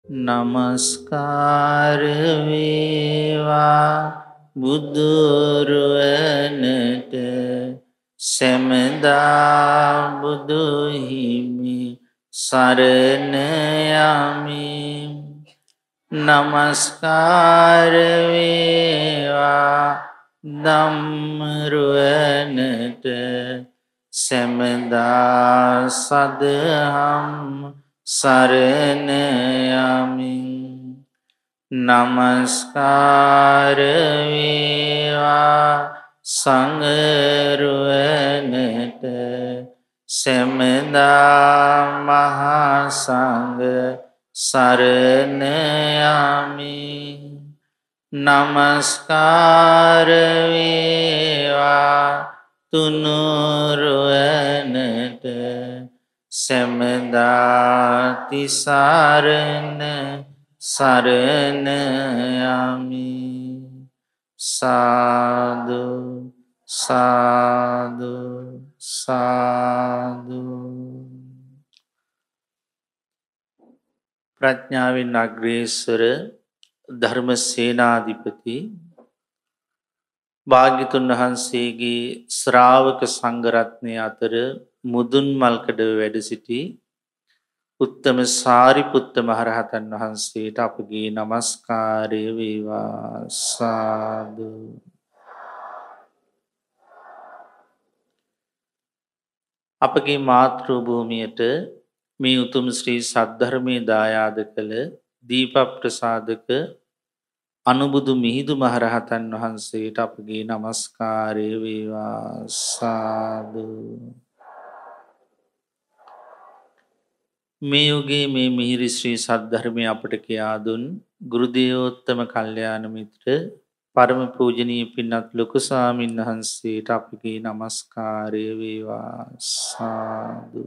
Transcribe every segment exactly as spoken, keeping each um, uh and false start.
නමස්කාර වේවා බුදුරුවනට සැමදා බුදු හිමි සරණ යමි. නමස්කාර වේවා ධම්මරුවනට සැමදා සදහම් සරණ යමි. නමස්කාර වේවා සංඝරුවනට සැමදා මහා සංඝ සරණ යමි. නමස්කාර වේවා තුනුරුවනට සැමදා තිසරණ සරණ යමි. සාදු සාදු සාදු. ප්‍රඥාවෙන් අග්‍රේසර ධර්ම සේනාධිපති භාග්‍යතුන් වහන්සේගේ ශ්‍රාවක සංඝරත්නය අතර මුදුන් මල්කඩ වැඩ සිටි උත්තම සාරිපුත්ත මහරහතන් වහන්සේට අපගේ නමස්කාරය වේවා. සාදු. අපගේ මාතෘ භූමියට මේ උතුම් ශ්‍රී සද්ධර්මයේ දායාද කළ දීපප්‍රසාදක අනුබුදු මිහිඳු මහරහතන් වහන්සේට අපගේ නමස්කාරය වේවා. සාදු. මේ යුගයේ මේ මිහිරි ශ්‍රී සද්ධර්මය අපට කියා දුන් ගුරු දේවෝත්තම කල්යාණ මිත්‍ර පරම පූජනීය පින්වත් ලොකු ස්වාමීන් වහන්සේට අපගේ නමස්කාරය වේවා. සාදු.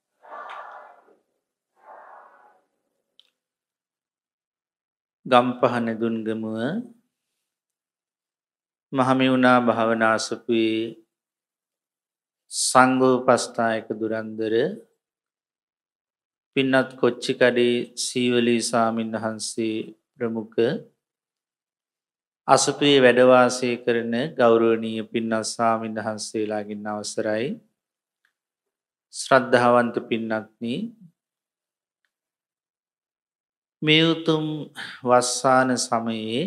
ගම්පහ නෙදුන්ගමුව මහමෙවුනා භාවනාසපුවේ සංඝෝපස්ථායක දුරන්දර පින්නත් කොච්චිකඩේ සීවලී ස්වාමීන් වහන්සේ ප්‍රමුඛ අසපුවේ වැඩවාසය කරන ගෞරවනීය පින්නත් ස්වාමීන් වහන්සේලාගෙන් අවසරයි. ශ්‍රද්ධාවන්ත පින්නත්නි, මේ උතුම් වස්සාන සමයේ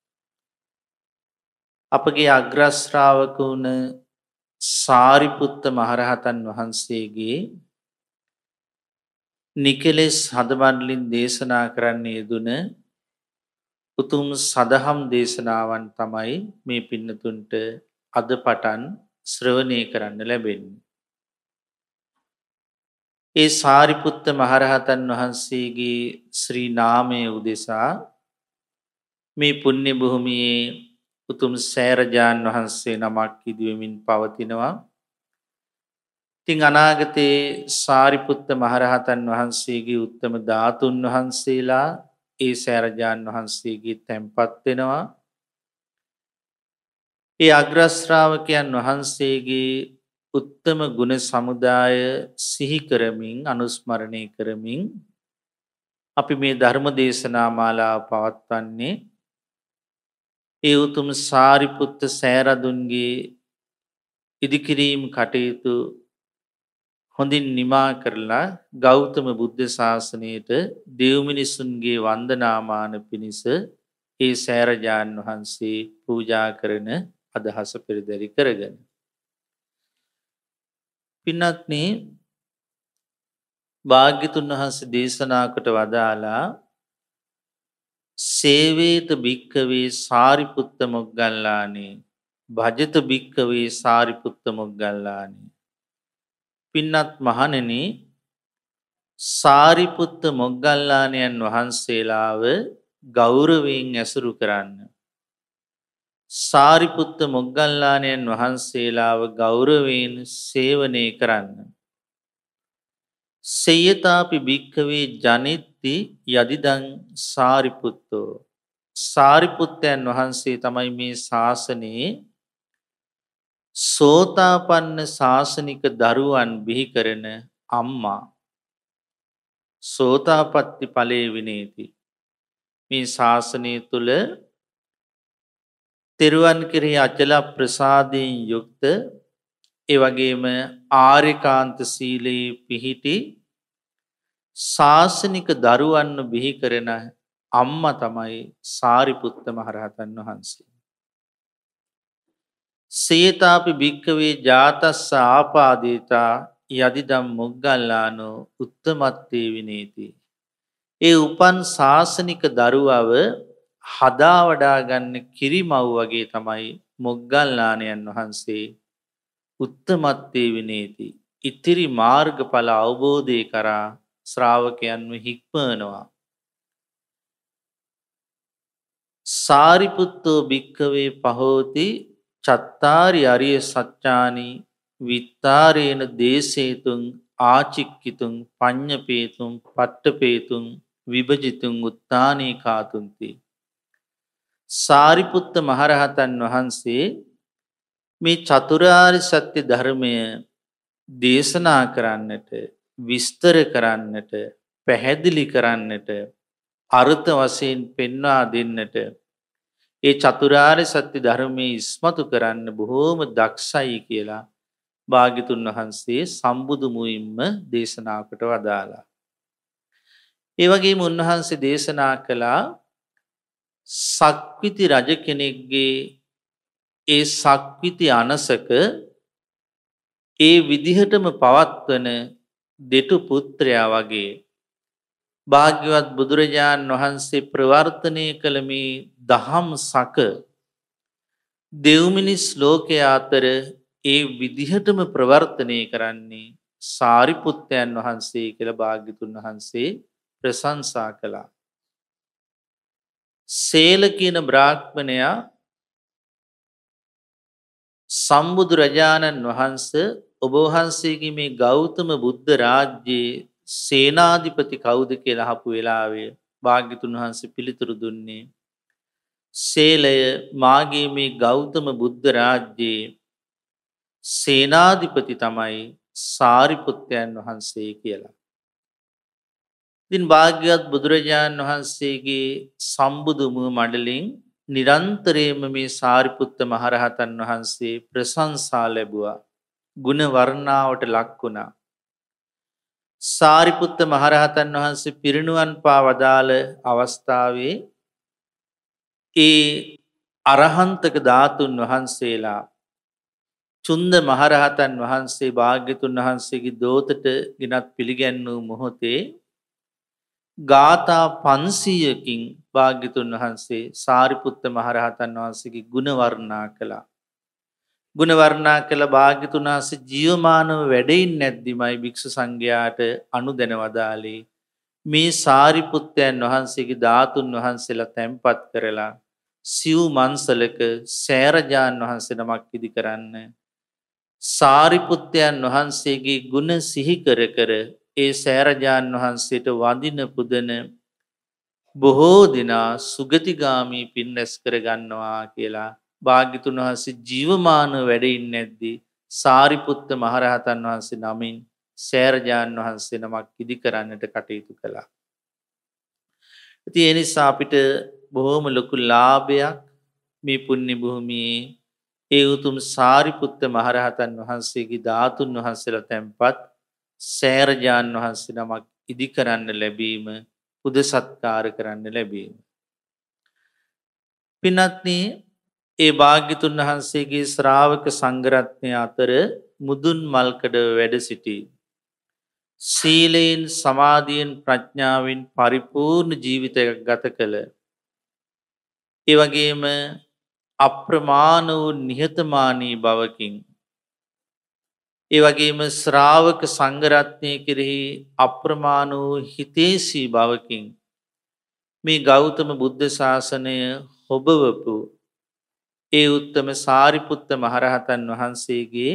අපගේ අග්‍රශ්‍රාවක වුණ සාරිපුත්ත මහරහතන් වහන්සේගේ නිකලෙස් හදමඩලින් දේශනා කරන්න යෙදුන උතුම් සදහම් දේශනාවන් තමයි මේ පින්නතුන්ට අද පටන් ශ්‍රවණය කරන්න ලැබෙන්නේ. ඒ සාරිපුත්ත මහරහතන් වහන්සේගේ ශ්‍රී නාමය උදෙසා මේ පුණ්‍ය භූමියේ උතුම් සෑරජාන් වහන්සේ නමක් ඉදිවෙමින් පවතිනවා. ඉතින් අනාගතයේ සාරිපුත්ත මහරහතන් වහන්සේගේ උත්තම ධාතුන් වහන්සේලා ඒ සෑරජාන් වහන්සේගේ තැන්පත් වෙනවා. ඒ අග්‍රශ්‍රාවකයන් වහන්සේගේ උත්තම ගුණ සමුදාය සිහි කරමින් අනුස්මරණය කරමින් අපි මේ ධර්ම දේශනා මාලාව පවත්වන්නේ ඒ උතුම් සාරිපුත්ත සෑරදුන්ගේ ඉදිකිරීම් කටයුතු හොඳින් නිමා කරලා ගෞතම බුද්ධ ශාසනයට දෙව් මිනිසුන්ගේ වන්දනාමාන පිණිස ඒ සෑරජාන් වහන්සේ පූජා කරන අදහස පෙරදරි කරගෙන. පින්නත්නි, භාග්‍යතුන් වහන්සේ දේශනා කොට වදාලා සේවේත භික්ඛවේ සාරිපුත්ත මොග්ගල්ලානේ භජත භික්ඛවේ සාරිපුත්ත මොග්ගල්ලානේ. පින්නත් මහණෙනි, සාරිපුත්ත මොග්ගල්ලාණන් වහන්සේලාව ගෞරවයෙන් ඇසුරු කරන්න. සාරිපුත්ත මොග්ගල්ලාණන් වහන්සේලාව ගෞරවයෙන් සේවනය කරන්න. සේයතාපි භික්ඛවේ ජනිත්ති යදිදං සාරිපුත්තෝ. සාරිපුත්තයන් වහන්සේ තමයි මේ ශාසනයේ සෝතාපන්න ශාසනික දරුවන් බිහි කරන අම්මා. සෝතාපට්ටි ඵලයේ විනේති. මේ ශාසනය තුල තෙරුවන් කෙරෙහි අචල ප්‍රසාදයෙන් යුක්ත ඒ වගේම ආර්යකාන්ත සීලේ පිහිටි ශාසනික දරුවන්ව බිහි කරන අම්මා තමයි සාරිපුත්ත මහරහතන් වහන්සේ. සේතාපි භික්කවේ ජාතස්ස ආපාදේතා යදිදම් මොග්ගල්ලානෝ උත්තමත්තේ විනේති. ඒ උපන් ශාසනික දරුවව හදා වඩා ගන්න කිරිමව් වගේ තමයි මොග්ගල්ලාණන් වහන්සේ උත්තමත්තේ විනේති. ඉතිරි මාර්ගඵල අවබෝධය කරා ශ්‍රාවකයන්ව හික්මනවා. සාරිපුත්තෝ භික්කවේ පහෝති චත්තාරි අරිය සත්‍යානි විත්තාරේන දේශේතුන් ආචික්කිතුන් පඤ්ඤපේතුන් පට්ඨපේතුන් විභජිතුන් උත්තානේ කාතුන්ති. සාරිපුත්ත මහරහතන් වහන්සේ මේ චතුරාර්ය සත්‍ය ධර්මය දේශනා කරන්නට, විස්තර කරන්නට, පැහැදිලි කරන්නට, අර්ථ වශයෙන් පෙන්වා දෙන්නට, ඒ චතුරාර්ය සත්‍ය ධර්මයේ ඉස්මතු කරන්න බොහෝම දක්ෂයි කියලා භාග්‍යතුන් වහන්සේ සම්බුදු මුවින්ම දේශනා කොට වදාලා. ඒ වගේම උන්වහන්සේ දේශනා කළා සක්විති රජ කෙනෙක්ගේ ඒ සක්විති අනසක ඒ විදිහටම පවත්වන දෙටු පුත්‍රයා වගේ භාග්‍යවත් බුදුරජාණන් වහන්සේ ප්‍රවර්තනය කළ මේ දහම් සක දෙව්මිනිස් ලෝකයේ අතර ඒ විදිහටම ප්‍රවර්තනය කරන්නේ සාරිපුත්තයන් වහන්සේ කියලා භාග්‍යතුන් වහන්සේ ප්‍රශංසා කළා. සේල කියන බ්‍රාහ්මණයා සම්බුදුරජාණන් වහන්සේ ඔබ වහන්සේගේ මේ ගෞතම බුද්ධ රාජ්‍යයේ සේනාධිපති කවුද කියලා අහපු වෙලාවේ භාග්‍යතුන් වහන්සේ පිළිතුරු දුන්නේ සේලය මාගේ මේ ගෞතම බුද්ධ රාජ්‍යයේ සේනාධිපති තමයි සාරිපුත්තයන් වහන්සේ කියලා. ඉතින් භාග්‍යවත් බුදුරජාණන් වහන්සේගේ සම්බුදු මුව මඩලින් නිරන්තරයෙන්ම මේ සාරිපුත්ත මහරහතන් වහන්සේ ප්‍රශංසා ලැබුවා. ගුණ වර්ණාවට ලක් වුණා. සාරිපුත්ත මහරහතන් වහන්සේ පිරිනුවන් පා වදාළ අවස්ථාවේ ඒ අරහන්තක ධාතුන් වහන්සේලා චුන්ද මහරහතන් වහන්සේ භාග්‍යතුන් වහන්සේගේ දෝතට ගෙනත් පිළිගැන්වූ මොහොතේ ගාථා පන්සීයකින් භාග්‍යතුන් වහන්සේ සාරිපුත්ත මහරහතන් වහන්සේගේ ගුණ වර්ණනා කළා. ගුණ වර්ණනා කළ භාග්‍යතුන් වහන්සේ ජීවමානව වැඩෙන්නේ නැද්දිමයි භික්ෂු සංඝයාට අනුදැන වදාළේ මේ සාරිපුත්තයන් වහන්සේගේ ධාතුන් වහන්සේලා තැන්පත් කරලා සිව් මන්සලක සෑරජාන් වහන්සේ නමක් ඉදි කරන්න. සාරිපුත්තයන් වහන්සේගේ ගුණ සිහි කර කර ඒ සෑරජාන් වහන්සේට වඳින පුදන බොහෝ දෙනා සුගතිගාමී පින් රැස් කර ගන්නවා කියලා භාග්‍යතුන් වහන්සේ ජීවමානව වැඩ ඉන්නේ නැද්දී සාරිපුත්ත මහරහතන් වහන්සේ නමින් සෑරජාන් වහන්සේ නමක් ඉදි කරන්නට කටයුතු කළා. ඉතින් ඒ නිසා අපිට බොහොම ලොකු ලාභයක් මේ පුණ්‍ය භූමියේ ඒ උතුම් සාරිපුත්ත මහරහතන් වහන්සේගේ ධාතුන් වහන්සේලා තැන්පත් සෑරජාන් වහන්සේ නමක් ඉදි කරන්න ලැබීම, පුද සත්කාර කරන්න ලැබීම. පින්වත්නි, ඒ භාග්‍යතුන් වහන්සේගේ ශ්‍රාවක සංඝරත්නය අතර මුදුන් මල්කඩ වැඩ සිටි සීලයෙන් සමාධියෙන් ප්‍රඥාවෙන් පරිපූර්ණ ජීවිතයක් ගත කළ ඒ වගේම අප්‍රමාණ වූ නිහතමානී බවකින් ඒ වගේම ශ්‍රාවක සංඝරත්නය කෙරෙහි අප්‍රමාණ වූ හිතේසී බවකින් මේ ගෞතම බුද්ධ ශාසනය හොබවපු ඒ උත්තම සාරිපුත්ත මහරහතන් වහන්සේගේ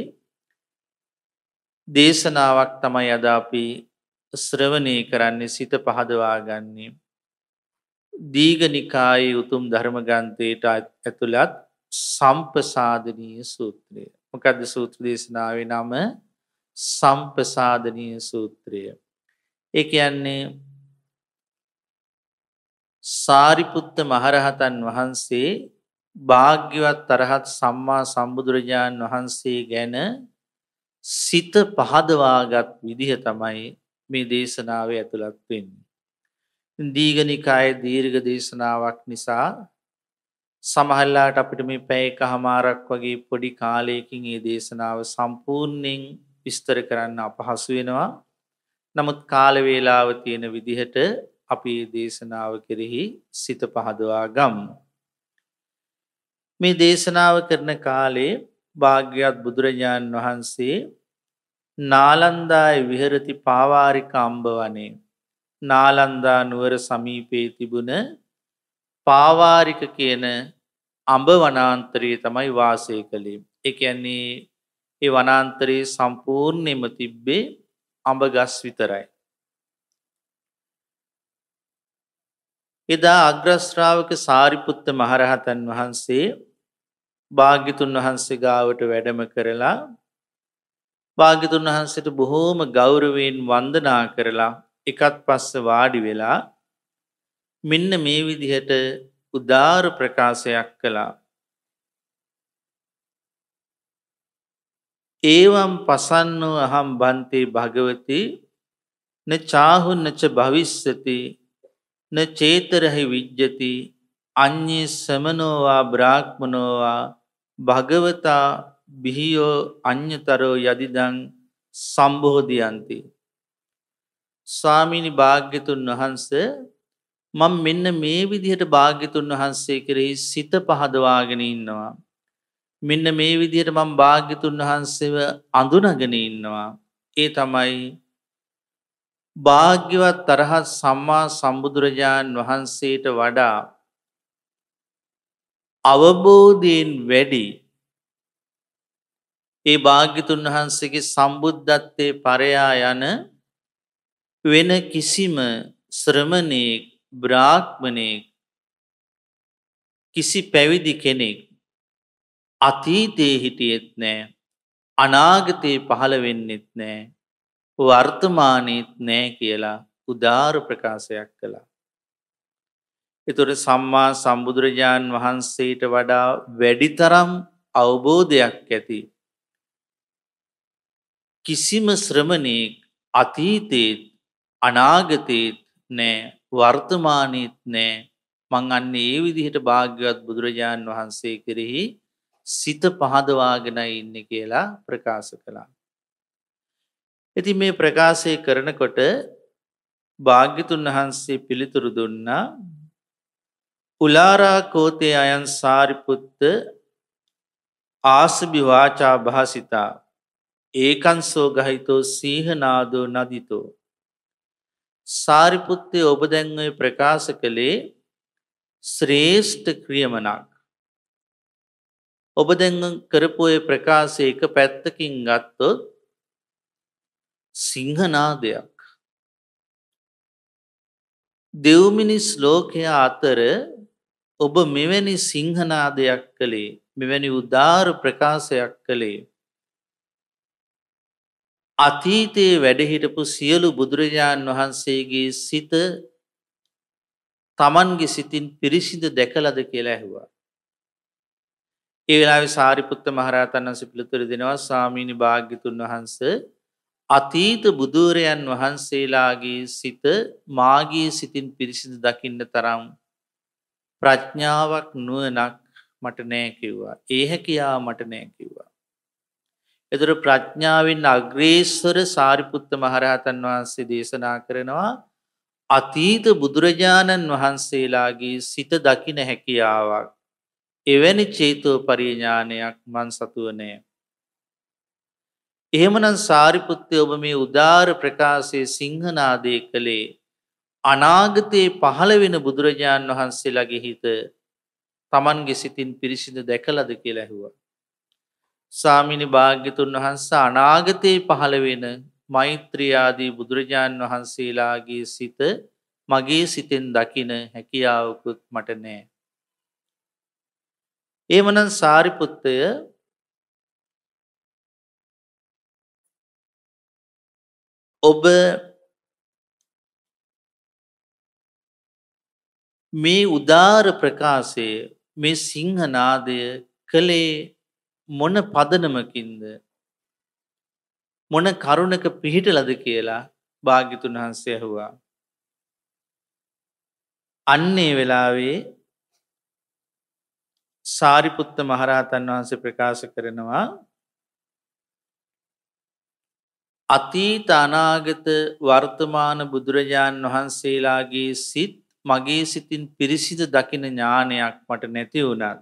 දේශනාවක් තමයි අද අපි ශ්‍රවණය කරන්නේ, සිත පහදවා ගන්නේ. දීඝනිකායේ උතුම් ධර්ම ග්‍රන්ථයට ඇතුළත් සම්පසාදනීය සූත්‍රය. මොකද්ද සූත්‍ර දේශනාවේ නම? සම්පසාදනීය සූත්‍රය. ඒ කියන්නේ සාරිපුත්ත මහරහතන් වහන්සේ භාග්‍යවත් අරහත් සම්මා සම්බුදුරජාණන් වහන්සේ ගැන සිත පහදවාගත් විදිහ තමයි මේ දේශනාවේ ඇතුළත් වෙන්නේ. දීඝනිකායේ දීර්ඝ දේශනාවක් නිසා සමහරලාට අපිට මේ පැය එකහමාරක් වගේ පොඩි කාලයකින් මේ දේශනාව සම්පූර්ණයෙන් විස්තර කරන්න අපහසු වෙනවා. නමුත් කාල වේලාව තියෙන විදිහට අපි මේ දේශනාව කෙරෙහි සිත පහදවා ගමු. මේ දේශනාව කරන කාලේ භාග්‍යවත් බුදුරජාණන් වහන්සේ නාලන්දායේ විහෙරති පාවාරික අම්බවනේ නාලන්දා නුවර සමීපයේ තිබුණ පාවාරික කියන අඹ වනාන්තරයේ තමයි වාසය කළේ. ඒ කියන්නේ ඒ වනාන්තරයේ සම්පූර්ණයෙන්ම තිබ්බේ අඹ ගස් විතරයි. එදා අග්‍ර ශ්‍රාවක සාරිපුත්ත මහරහතන් වහන්සේ භාග්‍යතුන් වහන්සේ ගාවට වැඩම කරලා භාග්‍යතුන් වහන්සේට බොහෝම ගෞරවයෙන් වන්දනා කරලා එකත් පස්ස වාඩි වෙලා මෙන්න මේ විදිහට උදාර ප්‍රකාශයක් කළා. ඒවම් පසන්නෝ අහම් බන්තේ භගවති න චාහුන් නච භවිස්සති න චේතරහි විජ්ජති අඤ්ඤේ සමනෝවා බ්‍රාහ්මනෝවා භගවතා බිහියෝ අඤ්ඤතරෝ යදිදං සම්බෝධියන්ති. ස්වාමීනි භාග්‍යතුන් වහන්සේ මම මෙන්න මේ විදිහට භාග්‍යතුන් වහන්සේ කෙරෙහි සිත පහදවාගෙන ඉන්නවා. මෙන්න මේ විදිහට මම භාග්‍යතුන් වහන්සේව අඳුනගෙන ඉන්නවා. ඒ තමයි භාග්‍යවත් අරහත් සම්මා සම්බුදුරජාණන් වහන්සේට වඩා අවබෝධයෙන් වැඩි ඒ භාග්‍යතුන් වහන්සේගේ සම්බුද්ධත්වයේ පරයා යන වෙන කිසිම ශ්‍රමණේක් බ්‍රාහ්මණේක් කිසි පැවිදි කෙනෙක් අතීතයේ හිටියෙත් නැහැ, අනාගතේ පහළ වෙන්නෙත් නැහැ, වර්තමානයේත් නැහැ කියලා උදාර ප්‍රකාශයක් කළා. ඒතර සම්මා සම්බුදුරජාණන් වහන්සේට වඩා වැඩිතරම් අවබෝධයක් ඇති කිසිම ශ්‍රමණේක් අතීතේත් අනාගතේත් නැහැ, වර්තමානයේත් නැහැ. මං අන්නේ ඒ විදිහට භාග්‍යවත් බුදුරජාණන් වහන්සේ කෙරෙහි සිත පහදවාගෙන ඉන්නේ කියලා ප්‍රකාශ කළා. ඉතින් මේ ප්‍රකාශය කරනකොට භාග්‍යතුන් වහන්සේ පිළිතුරු දුන්නා උලාරා කෝතේ අයන් සාරිපුත්ත ආසබි වාචා භාසිතා ඒකංසෝ ගහිතෝ සීහනාදෝ නදිතෝ. සාරිපුත්තේ ඔබ දැන් ඔය ප්‍රකාශ කළේ ශ්‍රේෂ්ඨ ක්‍රියමනක්. ඔබ දැන් කරපු ඔය ප්‍රකාශය එක පැත්තකින් ගත්තොත් සිංහනාදයක්. දෙව් මිනිස් ලෝකයා අතර ඔබ මෙවැනි සිංහනාදයක් කළේ, මෙවැනි උදාර ප්‍රකාශයක් කළේ අතීතයේ වැඩ හිටපු සියලු බුදුරජාණන් වහන්සේගේ සිත තමන්ගේ සිතින් පිරිසිදු දැකලාද කියලා ඇහුවා. ඒ වෙලාවේ සාරිපුත්ත මහරහතන් වහන්සේ පිළිතුරු දෙනවා ස්වාමීනි භාග්‍යතුන් වහන්සේ අතීත බුදුරයන් වහන්සේලාගේ සිත මාගේ සිතින් පිරිසිදු දකින්න තරම් ප්‍රඥාවක් නුවණක් මට නැහැ කිව්වා. ඒ හැකියාව මට නැහැ කිව්වා. ඒතර ප්‍රඥාවෙන් අග්‍රේසර සාරිපුත්ත මහරහතන් වහන්සේ දේශනා කරනවා අතීත බුදුරජාණන් වහන්සේලාගේ සිත දකින්න හැකියාවක් එවැනි චේතෝ පරිඥානයක් මන් සතුව නැහැ. එහෙමනම් සාරිපුත්තේ ඔබ මේ උදාර ප්‍රකාශයේ සිංහනාදයේ කළේ අනාගතේ පහළ වෙන බුදුරජාණන් වහන්සේලාගේ හිත තමන්ගේ සිතින් පිරිසිදු දැකලාද කියලා ඇහුවා. ස්වාමීනි භාග්‍යතුන් වහන්සේ අනාගතේ පහළ වෙන මෛත්‍රී ආදී බුදුරජාණන් වහන්සේලාගේ සිත මගේ සිතෙන් දකින හැකියාවකුත් මට නැහැ. එහෙමනම් සාරිපුත්තය ඔබ මේ උදාර ප්‍රකාශය මේ සිංහනාදය කළේ මොන පදනමකින්ද මොන කරුණක පිහිටලද කියලා භාග්‍යතුන් වහන්සේ ඇහුවා. අන්නේ වෙලාවේ සාරිපුත්ත මහරහතන් වහන්සේ ප්‍රකාශ කරනවා අතීත අනාගත වර්තමාන බුදුරජාණන් වහන්සේලාගේ සිත් මගේ සිතින් පිරිසිදු දකින ඥානයක් මට නැති වුණත්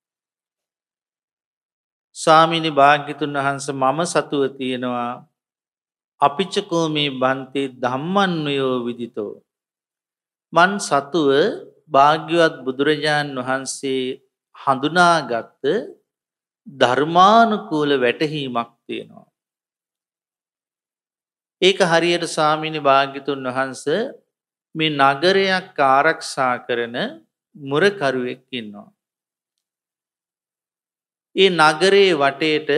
ස්වාමීනි භාග්‍යතුන් වහන්සේ මම සතුව තියෙනවා අපිච්චකෝ මේ බන්තේ ධම්මන්වයෝ විදිතෝ මන් සතුව භාග්‍යවත් බුදුරජාණන් වහන්සේ හඳුනාගත්ත ධර්මානුකූල වැටහීමක් තියෙනවා. ඒක හරියට ස්වාමීනි භාග්‍යතුන් වහන්සේ මේ නගරයක් ආරක්ෂා කරන මුරකරුවෙක් ඉන්නවා. ඒ නගරේ වටේට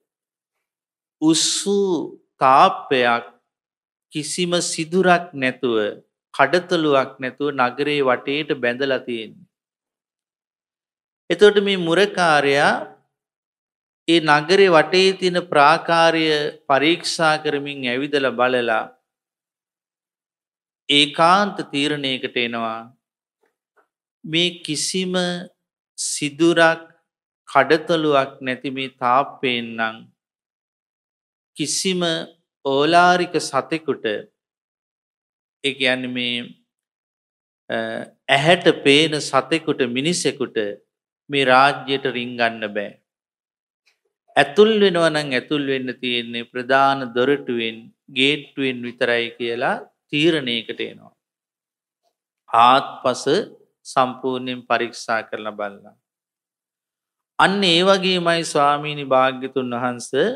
උස්සු තාප්පයක් කිසිම සිදුරක් නැතුව කඩතලුවක් නැතුව නගරේ වටේට බැඳලා තියෙන්නේ. එතකොට මේ මුරකාරයා ඒ නගරේ වටේ තියෙන ප්‍රාකාරය පරීක්ෂා කරමින් ඇවිදලා බලලා ඒකාන්ත තීරණයකට එනවා මේ කිසිම සිදුරක් කඩතලුවක් නැති මේ තාප්පයෙන් නම් කිසිම ඕලාරික සතෙකුට ඒ කියන්නේ මේ ඇහැට පේන සතෙකුට මිනිසෙකුට මේ රාජ්‍යයට රිංගන්න බෑ. ඇතුල් වෙනවා නම් ඇතුල් වෙන්න තියෙන්නේ ප්‍රධාන දොරටුවෙන් ගේට්ටුවෙන් විතරයි කියලා තීරණයකට එනවා. ආත්පස සම්පූර්ණයෙන් පරීක්ෂා කරලා බලලා. අන්න ඒ වගේමයි ස්වාමීනි භාග්‍යතුන් වහන්සේ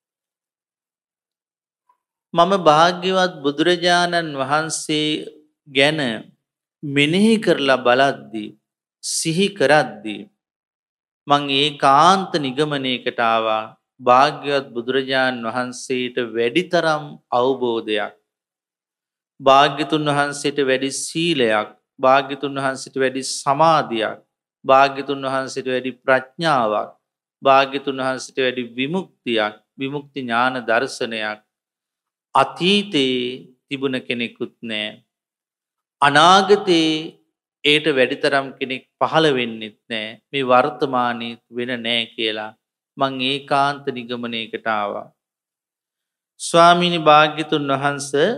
මම භාග්‍යවත් බුදුරජාණන් වහන්සේ ගැන මෙනෙහි කරලා බලද්දී සිහි කරද්දී මං ඒකාන්ත නිගමනයකට ආවා භාග්‍යවත් බුදුරජාණන් වහන්සේට වැඩිතරම් අවබෝධයක් භාග්‍යතුන් වහන්සේට වැඩි සීලයක් භාග්‍යතුන් වහන්සේට වැඩි සමාධියක් භාග්‍යතුන් වහන්සේට වැඩි ප්‍රඥාවක් භාග්‍යතුන් වහන්සේට වැඩි විමුක්තියක් විමුක්ති ඥාන දර්ශනයක් අතීතේ තිබුණ කෙනෙකුත් නැහැ අනාගතේ ඒට වැඩිතරම් කෙනෙක් පහළ වෙන්නෙත් නැහැ මේ වර්තමානයේ වෙන නැහැ කියලා මං ඒකාන්ත නිගමනයකට ආවා. ස්වාමීනි භාග්‍යතුන් වහන්සේ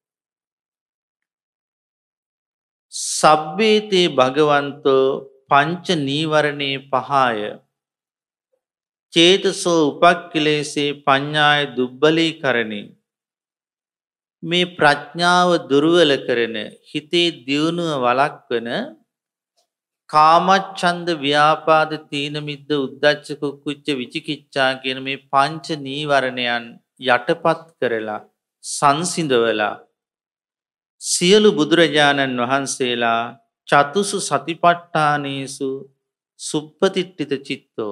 සබ්බේතේ භගවන්තෝ පංච නීවරණේ පහය චේතසෝ උපක්ඛිලේසේ පඤ්ඤාය දුබ්බලී කරණේ මේ ප්‍රඥාව දුර්වල කරන හිතේ දියුණුව වළක්වන කාමච්ඡන්ද ව්‍යාපාද තීන මිද්ද උද්ධච්ච කුක්කුච්ච විචිකිච්ඡා කියන මේ පංච නීවරණයන් යටපත් කරලා සංසිඳවලා සියලු බුදුරජාණන් වහන්සේලා චතුසු සතිපට්ඨානේසු සුප්පතිට්ඨිත චිත්තෝ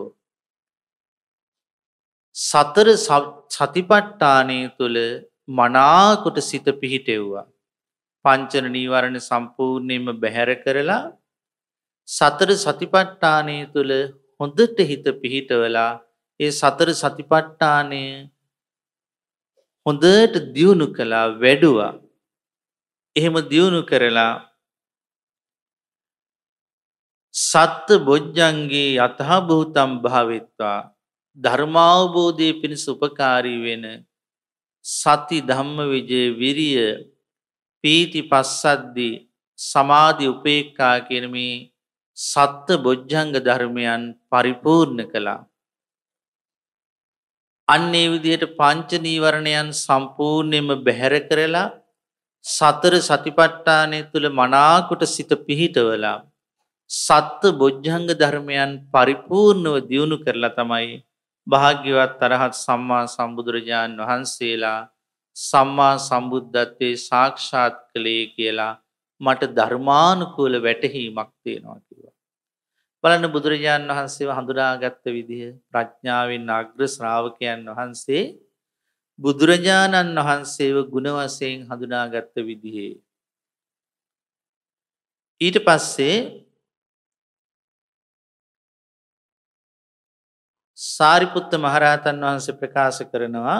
සතර සතිපට්ඨානයේ තුල මනාකොට සිත පිහිටෙව්වා. පංචන නීවරණ සම්පූර්ණයෙන්ම බැහැර කරලා සතර සතිපට්ඨානයේ තුල හොඳට හිත පිහිටවලා ඒ සතර සතිපට්ඨානය හොඳට දියුණු කළා වැඩුවා. එහෙම දියුණු කරලා සත්ත බොජ්ජංගේ යතහ භූතම් භාවිත්වා ධර්මාවබෝධයේ පිණිස උපකාරී වෙන සති ධම්ම විජය විරිය පීති පස්සද්දි සමාධි උපේක්ඛා කියන මේ සත්ත බොජ්ජංග ධර්මයන් පරිපූර්ණ කළා. අන්න ඒ විදිහට පංච නීවරණයන් සම්පූර්ණයෙන්ම බැහැර කරලා සතර සතිපට්ඨානය තුල මනාකොට සිත පිහිටවලා සත්ත බොජ්ජංග ධර්මයන් පරිපූර්ණව දියුණු කරලා තමයි භාග්‍යවත් අරහත් සම්මා සම්බුදුරජාණන් වහන්සේලා සම්මා සම්බුද්ධත්වයේ සාක්ෂාත් කළේ කියලා මට ධර්මානුකූල වැටහීමක් තියෙනවා කිව්වා. බලන්න බුදුරජාණන් වහන්සේව හඳුනාගත්ත විදිහ ප්‍රඥාවෙන් අග්‍ර ශ්‍රාවකයන් වහන්සේ බුදුරජාණන් වහන්සේව ගුණ වශයෙන් හඳුනාගත්ත විදිහේ ඊට පස්සේ සාරිපුත්ත මහරහතන් වහන්සේ ප්‍රකාශ කරනවා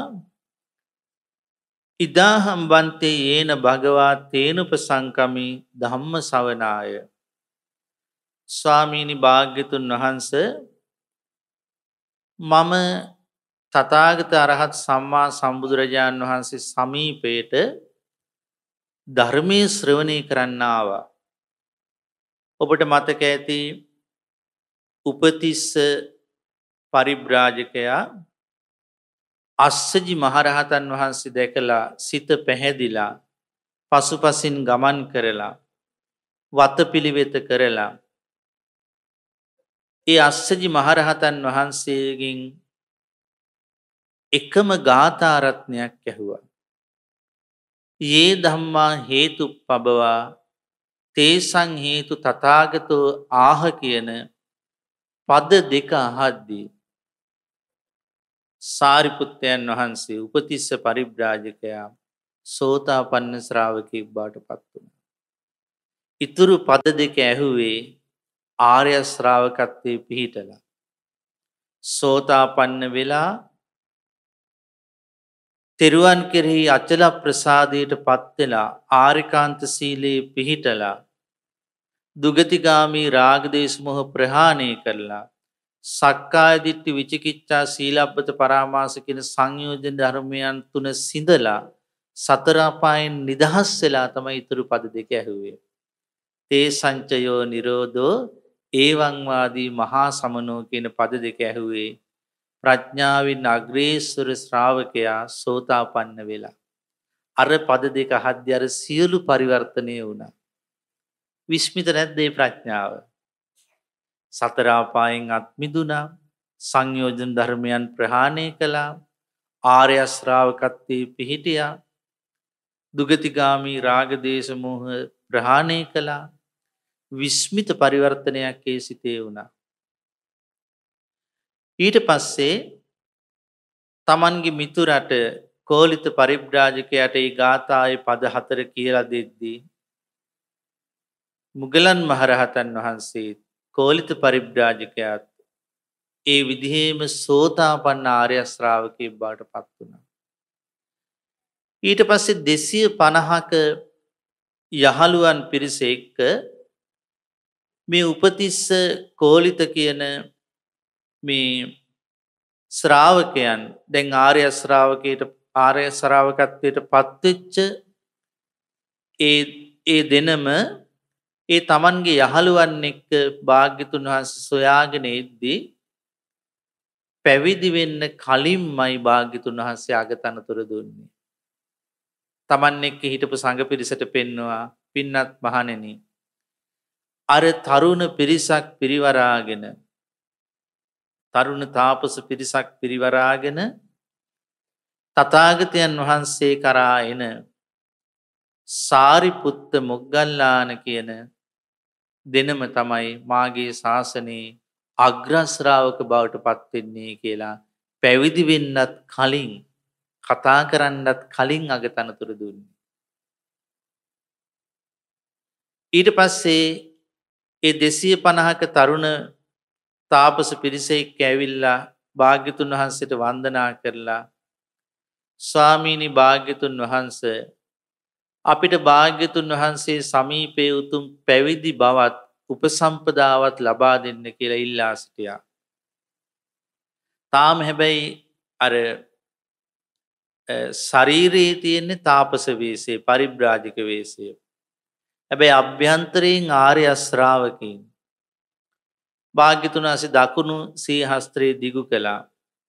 ඉදාහම් බන්තේ යේන භගවා තේනුපසංකමි ධම්ම සවනාය. ස්වාමීනි භාග්‍යතුන් වහන්ස මම තථාගත අරහත් සම්මා සම්බුදුරජාණන් වහන්සේ සමීපයට ධර්මයේ ශ්‍රවණය කරන්න ආවා. ඔබට මතක ඇති උපතිස්ස පරිබ්‍රාජකයා අස්සජි මහරහතන් වහන්සේ දැකලා සිත පැහැදිලා පසුපසින් ගමන් කරලා වතපිළිවෙත කරලා ඒ අස්සජි මහරහතන් වහන්සේගෙන් එකම ගාථා රත්නයක් ඇහුවා. යේ ධම්මා හේතුප්පබවා තේසං හේතු තථාගතෝ ආහ කියන පද දෙක අහද්දී සාරිපුත්තයන් වහන්සේ උපතිස්ස පරිබ්‍රාජකයා සෝතාපන්න ශ්‍රාවකෙක් බවට පත් වුණා. ඊතුරු පද දෙක ඇහුවේ ආර්ය ශ්‍රාවකත්වයේ පිහිටලා සෝතාපන්න වෙලා තෙරුවන් කෙරෙහි අචල ප්‍රසාදයට පත් වෙලා ආරිකාන්ත සීලේ පිහිටලා දුගතිගාමී රාග දේශ මොහ ප්‍රහාණය කරලා සක්කාය දිට්ඨි විචිකිච්ඡා සීලබ්බත පරාමාස කියන සංයෝජන ධර්මයන් තුන සිඳලා සතර අපායන් නිදහස් වෙලා තමයි ඊතුරු පද දෙක ඇහුවේ. තේ සංචයෝ නිරෝධෝ ඒවං වාදී මහා සමනෝ කියන පද දෙක ඇහුවේ ප්‍රඥාවෙන් අග්‍රේසර ශ්‍රාවකයා සෝතාපන්න වෙලා. අර පද දෙක අහද්දී අර සියලු පරිවර්තනය වුණා. විස්මිත නැද්ද මේ ප්‍රඥාව? සතර අපායන් අත් මිදුණා, සංයෝජන ධර්මයන් ප්‍රහාණය කළා, ආර්ය ශ්‍රාවකත්වයේ පිහිටියා, දුගතිගාමී රාග දේශ මොහ ප්‍රහාණය කළා. විස්මිත පරිවර්තනයක් ඒ සිතේ වුණා. ඊට පස්සේ තමන්ගේ මිතුරට කෝලිත පරිබ්‍රාජකයාට ඒ ගාථාවේ පද හතර කියලා දෙද්දී මුගලන් මහරහතන් වහන්සේ කෝලිත පරිබ්‍රාජකයාත් ඒ විදිහේම සෝතාපන්න ආර්ය ශ්‍රාවකයෙක් බවට පත් වුණා. ඊට පස්සේ දෙසිය පනහක යහළුවන් පිරිස එක්ක මේ උපතිස්ස කෝලිත කියන මේ ශ්‍රාවකයන් දැන් ආර්ය ශ්‍රාවකයට ආර්ය ශ්‍රාවකත්වයට පත්වෙච්ච ඒ ඒ දෙනම ඒ තමන්ගේ යහළුවන් එක්ක භාග්‍යතුන් වහන්සේ සොයාගෙන එද්දී පැවිදි වෙන්න කලින්මයි භාග්‍යතුන් වහන්සේ අගතනතුර දුන්නේ. තමන් එක්ක හිටපු සංඝ පිරිසට පෙන්නවා පින්නත් මහණෙනි අර තරුණ පිරිසක් පිරිවරාගෙන තරුණ තාපස පිරිසක් පිරිවරාගෙන තථාගතයන් වහන්සේ කරා එන සාරිපුත්ත මොග්ගල්ලාන කියන දෙනම තමයි මාගේ ශාසනයේ අග්‍ර ශ්‍රාවක බවට පත් වෙන්නේ කියලා පැවිදි වෙන්නත් කලින් කතා කරන්නත් කලින් අගතනතුරු දුන්නේ. ඊට පස්සේ ඒ දෙසිය පනහක තරුණ තාපස පිරිස එක්ක ඇවිල්ලා භාග්‍යතුන් වහන්සේට වන්දනා කරලා ස්වාමීනි භාග්‍යතුන් වහන්සේ අපිට භාග්‍යතුන් වහන්සේ සමීපයේ උතුම් පැවිදි බවත් උපසම්පදාවත් ලබා දෙන්න කියලා ඉල්ලා සිටියා. තාම හැබැයි අර ශරීරයේ තියෙන තාපස වේශය පරිබ්‍රාජක වේශය. හැබැයි අභ්‍යන්තරයෙන් ආර්ය ශ්‍රාවකීන් භාග්‍යතුන් වහන්සේ දකුණු සීහස්ත්‍රයේ දිගු කළා.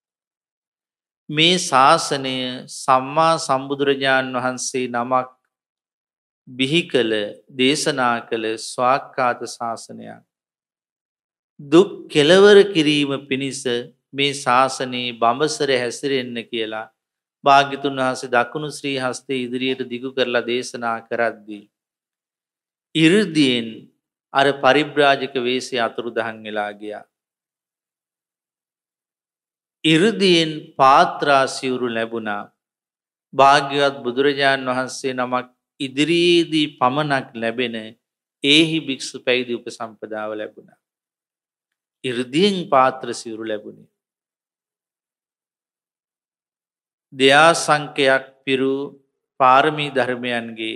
මේ ශාසනය සම්මා සම්බුදුරජාණන් වහන්සේ නමක් බිහි කළ දේශනා කළ ස්වාක්ඛාත ශාසනයක්. දුක් කෙලවර කිරීම පිණිස මේ ශාසනයේ බඹසර හැසිරෙන්න කියලා භාග්‍යතුන් වහන්සේ දකුණු ශ්‍රී හස්තයේ ඉදිරියට දිගු කරලා දේශනා කරද්දී 이르දීන් අර පරිබ්‍රාජක වේශය අතුරුදහන් වෙලා ගියා. 이르දීන් පාත්‍රා සිවුරු ලැබුණා. භාග්‍යවත් බුදුරජාණන් වහන්සේ නමක් ඉදිරියේදී පමණක් ලැබෙන ඒහි භික්ෂු පැවිදි උපසම්පදාව ලැබුණා. 이르දීන් පාත්‍ර සිවුරු ලැබුණේ. දෙයා සංඛ්‍යයක් පිරු පාරමී ධර්මයන්ගේ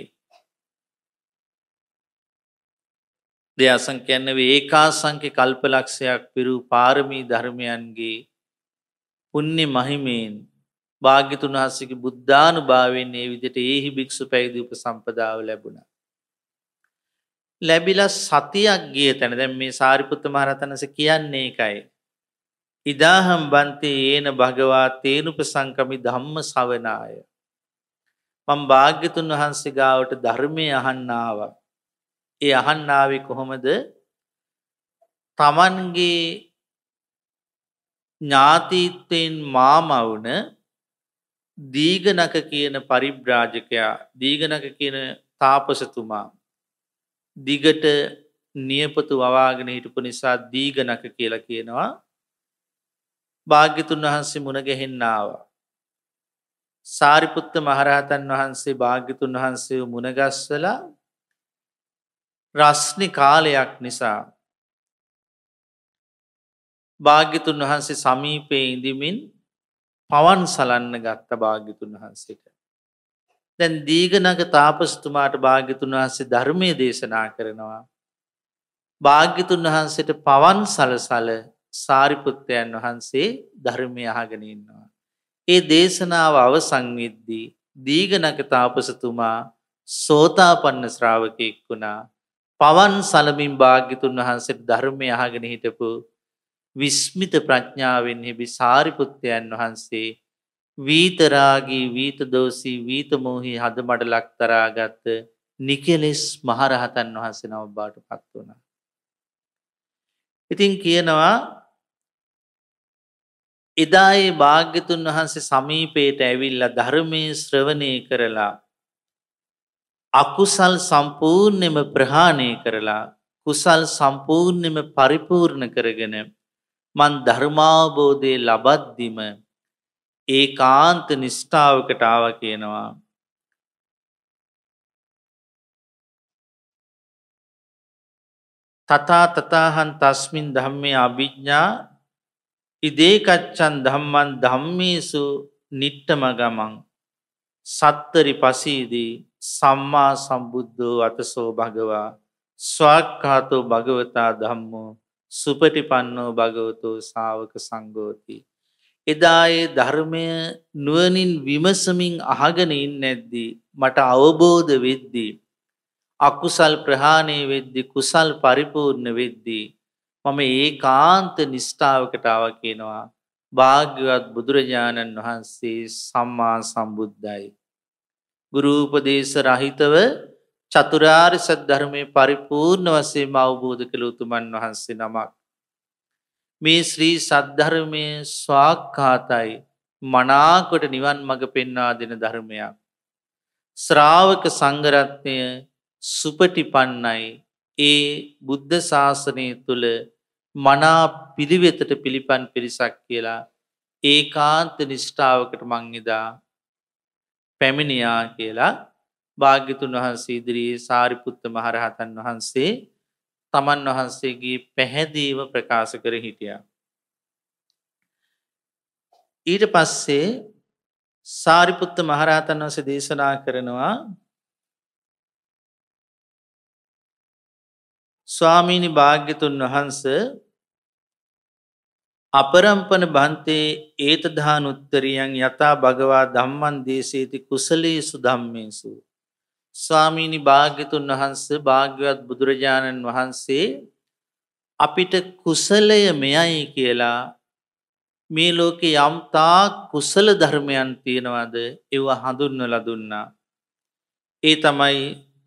දෙයා සංඛ්‍යයන් නෙවෙයි ඒකා සංඛ්‍ය කල්පලක්ෂයක් පිරු පාරමී ධර්මයන්ගේ පුණ්‍ය මහිමයෙන් භාග්‍යතුන් වහන්සේගේ බුද්ධානුභාවයෙන් මේ විදිහට ඒහි භික්ෂු පැවිදි උපසම්පදාව ලැබුණා. ලැබිලා සතියක් ගිය තැන දැන් මේ සාරිපුත්ත මහ රහතන් වහන්සේ කියන්නේ ඒකයි. ඉදාහම් බන්තේ යේන භගවා තේනුපසංකමි ධම්ම ශවනාය. මම භාග්‍යතුන් වහන්සේ ගාවට ධර්මයේ අහන්න ආවා. ඒ අහන්න ආවේ කොහොමද? තමන්ගේ ඥාතිත්වයෙන් මාමවුන දීඝනක කියන පරිබ්‍රාජකයා දීඝනක කියන තාපසතුමා දිගට නියපොතු වවාගෙන හිටපු නිසා දීඝනක කියලා කියනවා. භාග්‍යතුන් වහන්සේ මුණ ගැහෙන්න ආවා. සාරිපුත්ත මහරහතන් වහන්සේ භාග්‍යතුන් වහන්සේව මුණ ගැස්සලා රස්නි කාලයක් නිසා භාග්‍යතුන් වහන්සේ සමීපයේ ඉඳිමින් පවන් සලන්න ගත්ත භාග්‍යතුන් වහන්සේට. දැන් දීඝනක තාපසතුමාට භාග්‍යතුන් වහන්සේ ධර්මයේ දේශනා කරනවා. භාග්‍යතුන් වහන්සේට පවන් සලසල සාරිපුත්තයන් වහන්සේ ධර්මය අහගෙන ඉන්නවා. ඒ දේශනාව අවසන් වෙද්දී දීඝනක තාපසතුමා සෝතාපන්න ශ්‍රාවකෙක් වුණා. පවන් සලමින් භාග්‍යතුන් වහන්සේට ධර්මය අහගෙන හිටපු විස්මිත ප්‍රඥාවෙන් හිබි සාරිපුත්තයන් වහන්සේ වීතරාගී වීත දෝසී වීත මෝහී හද මඩලක් තරාගත් නිකලෙස් මහරහතන් වහන්සේ නම බවට පත් වුණා. ඉතින් කියනවා එදා ඒ භාග්‍යතුන් වහන්සේ සමීපයට ඇවිල්ලා ධර්මයේ ශ්‍රවණය කරලා අකුසල් සම්පූර්ණයෙන්ම ප්‍රහාණය කරලා කුසල් සම්පූර්ණයෙන්ම පරිපූර්ණ කරගෙන මන් ධර්මාවබෝධය ලබද්දිම ඒකාන්ත නිෂ්ඨාවකට ආවා කියනවා. තථා තථාහං තස්මින් ධම්මේ අභිඥා ඉදේකච්ඡන් ධම්මං ධම්මේසු නිට්ඨමගමං සත්තරි පසීදී සම්මා සම්බුද්ධෝ අතසෝ භගවා ස්වාක්ඛාතෝ භගවතා ධම්මෝ සුපටිපන්නෝ භගවතෝ ශාවක සංඝෝති. එදා ඒ ධර්මය නුවණින් විමසමින් අහගෙන ඉන්නේ නැද්දී මට අවබෝධ වෙද්දී අකුසල් ප්‍රහාණය වෙද්දී කුසල් පරිපූර්ණ වෙද්දී මම ඒකාන්ත නිෂ්ඨාවකට ආවා කියනවා. භාග්‍යවත් බුදුරජාණන් වහන්සේ සම්මා සම්බුද්ධයි. ගුරු උපදේශ රහිතව චතුරාර්ය සත්‍ය ධර්මයේ පරිපූර්ණ වශයෙන්ම අවබෝධ කළ උතුමන් වහන්සේ නමක්. මේ ශ්‍රී සද්ධර්මයේ ස්වාක්ඛාතයි මනාකොට නිවන් මඟ පෙන්වා දෙන ධර්මයක්. ශ්‍රාවක සංඝ රත්නය සුපටිපන්නයි. ඒ බුද්ධ ශාසනය තුල මනා පිළිවෙතට පිළිපන් පිරිසක් කියලා ඒකාන්ත නිෂ්ඨාවකට මං එදා පැමිණියා කියලා භාග්‍යතුන් වහන්සේ ඉදිරියේ සාරිපුත්ත මහරහතන් වහන්සේ තමන් වහන්සේගේ පැහැදීම ප්‍රකාශ කර හිටියා. ඊට පස්සේ සාරිපුත්ත මහරහතන් වහන්සේ දේශනා කරනවා ස්වාමීනි භාග්‍යතුන් වහන්සේ අපරම්පන බන්තේ ඒතධානුත්තරියං යතා භගවා ධම්මං දේශේති කුසලේසු ධම්මේසු. ස්වාමීනි භාග්‍යතුන් වහන්සේ භාග්‍යවත් බුදුරජාණන් වහන්සේ අපිට කුසලය මෙයයි කියලා මේ ලෝකේ යම් තාක් කුසල ධර්මයන් තියෙනවද ඒව හඳුන්වලා දුන්නා. ඒ තමයි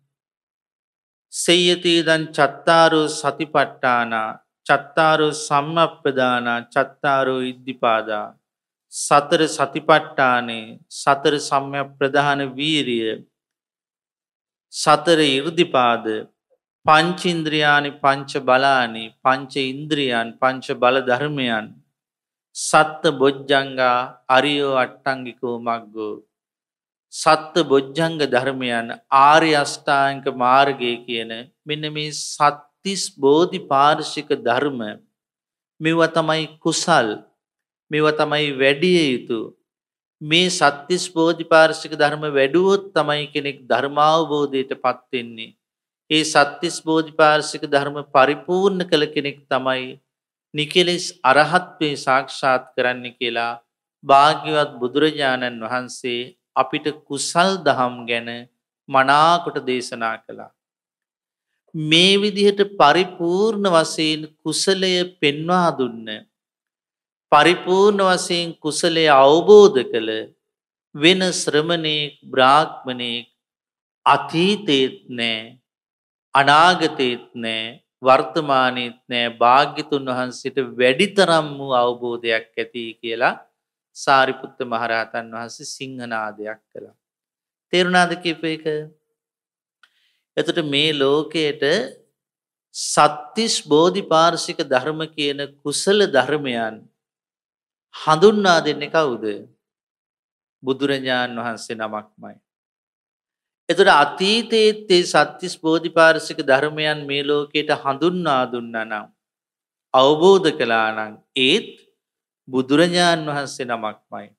සේයතිදං චත්තාරෝ සතිපට්ඨානා චත්තාරෝ සම්මප්පදානා චත්තාරෝ ඉද්ධිපාදා. සතර සතිපට්ඨානේ සතර සම්මප්පදාන වීරිය සතර ඉර්ධිපාද පංචේන්ද්‍රයානි පංච බලානි පංච ඉන්ද්‍රියන් පංච බල ධර්මයන් සත්ත බොජ්ජංගා අරියෝ අට්ටංගිකෝ මග්ගෝ සත්‍ය බොජ්ජංග ධර්මයන් ආර්ය අෂ්ටාංග මාර්ගය කියන මෙන්න මේ සත්‍තිස් බෝධිපාර්ශික ධර්ම මේවා තමයි කුසල් මේවා තමයි වැඩි යුතු මේ සත්‍තිස් බෝධිපාර්ශික ධර්ම වැඩුවොත් තමයි කෙනෙක් ධර්මාවබෝධයටපත් වෙන්නේ. ඒ සත්‍තිස් බෝධිපාර්ශික ධර්ම පරිපූර්ණ කළ කෙනෙක් තමයි නිකලෙස් අරහත්වේ සාක්ෂාත් කරන්න කියලා භාග්‍යවත් බුදුරජාණන් වහන්සේ අපිට කුසල් දහම් ගැන මනාකොට දේශනා කළා. මේ විදිහට පරිපූර්ණ වශයෙන් කුසලය පෙන්වා දුන්න පරිපූර්ණ වශයෙන් කුසලය අවබෝධ කළ වෙන ශ්‍රමණේක් බ්‍රාහ්මණේක් අතීතේත් නෑ අනාගතේත් නෑ වර්තමානයේත් නෑ භාග්‍යතුන් වහන්සේට වැඩිතරම් වූ අවබෝධයක් ඇති කියලා සාරිපුත්ත මහරහතන් වහන්සේ සිංහනාදයක් කළා. තේරුණාද කියප එක? එතකොට මේ ලෝකයට සත්‍තිස් බෝධිපාර්ශික ධර්ම කියන කුසල ධර්මයන් හඳුන්වා දෙන්නේ කවුද? බුදුරජාණන් වහන්සේ නමක්මයි. එතකොට අතීතයේ තේ සත්‍තිස් බෝධිපාර්ශික ධර්මයන් මේ ලෝකයට හඳුන්වා දුන්නා නම් අවබෝධ කළා නම් ඒත් බුදුරජාණන් වහන්සේ නමක්මයි.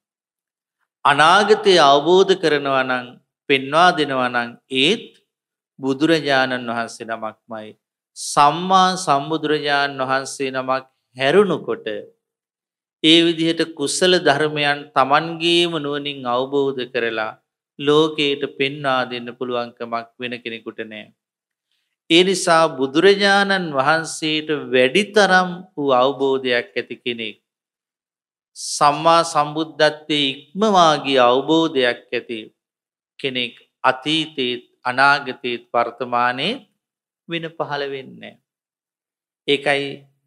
අනාගතය අවබෝධ කරනවා නම් පෙන්වා දෙනවා නම් ඒත් බුදුරජාණන් වහන්සේ නමක්මයි. සම්මා සම්බුදුරජාණන් වහන්සේ නමක් හැරුණුකොට ඒ විදිහට කුසල ධර්මයන් Tamanගේම නුවණින් අවබෝධ කරලා ලෝකයට පෙන්වා දෙන්න පුළුවන්කමක් වෙන කෙනෙකුට නැහැ. ඒ නිසා බුදුරජාණන් වහන්සේට වැඩිතරම් වූ අවබෝධයක් ඇති කෙනෙක් සම්මා සම්බුද්ධත්වයේ ඉක්මවා ගිය අවබෝධයක් ඇති කෙනෙක් අතීතේත් අනාගතේත් වර්තමානයේත් වෙන පහළ වෙන්නේ නැහැ. ඒකයි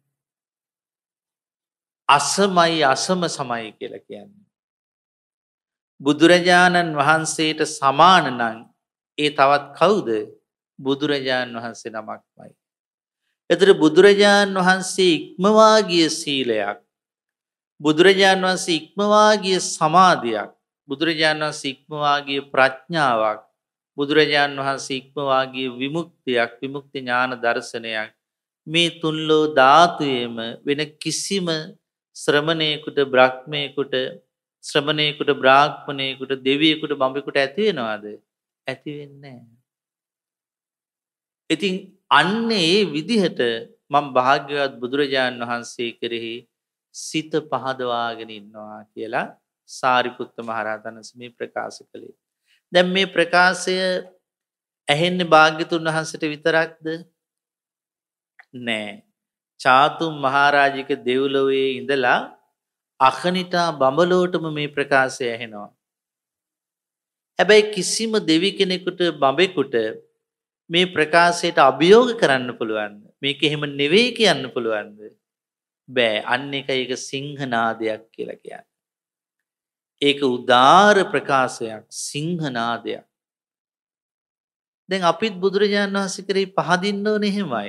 අසමයි අසම සමයි කියලා කියන්නේ. බුදුරජාණන් වහන්සේට සමාන නම් ඒ තවත් කවුද? බුදුරජාණන් වහන්සේ නමක්මයි. එතකොට බුදුරජාණන් වහන්සේ ඉක්මවා ගිය සීලයක්, බුදුරජාණන් වහන්සේ ඉක්මවා ගිය සමාධියක්, බුදුරජාණන් වහන්සේ ඉක්මවා ගිය ප්‍රඥාවක්, බුදුරජාණන් වහන්සේ ඉක්මවා ගිය විමුක්තියක්, විමුක්ති ඥාන දර්ශනයක් මේ තුන්ලෝ ධාතුයේම වෙන කිසිම ශ්‍රමණේකුට බ්‍රහ්මේකුට ශ්‍රමණේකුට බ්‍රාහ්මණේකුට දෙවියෙකුට බඹෙකුට ඇති වෙනවද? ඇති වෙන්නේ නැහැ. ඉතින් අන්න ඒ විදිහට මම භාග්‍යවත් බුදුරජාණන් වහන්සේ කෙරෙහි සිත පහදවාගෙන ඉන්නවා කියලා සාරිපුත්ත මහරහතන් වහන්සේ මේ ප්‍රකාශ කළේ. දැන් මේ ප්‍රකාශය ඇහෙන්නේ භාග්‍යතුන් වහන්සේට විතරක්ද? නෑ. චාතුම් මහරජික දෙව්ලොවේ ඉඳලා අකනිටා බඹලොවටම මේ ප්‍රකාශය ඇහෙනවා. හැබැයි කිසිම දෙවි කෙනෙකුට බඹෙකුට මේ ප්‍රකාශයට අභියෝග කරන්න පුළුවන්ද? මේක එහෙම නෙවෙයි කියන්න පුළුවන්ද? බෑ. අන්න එකයි ඒක සිංහනාදයක් කියලා කියන්නේ. ඒක උදාර ප්‍රකාශයක්, සිංහනාදයක්. දැන් අපිත් බුදුරජාණන් වහන්සේ කෙරෙහි පහදින්න ඕනේ එහෙමයි.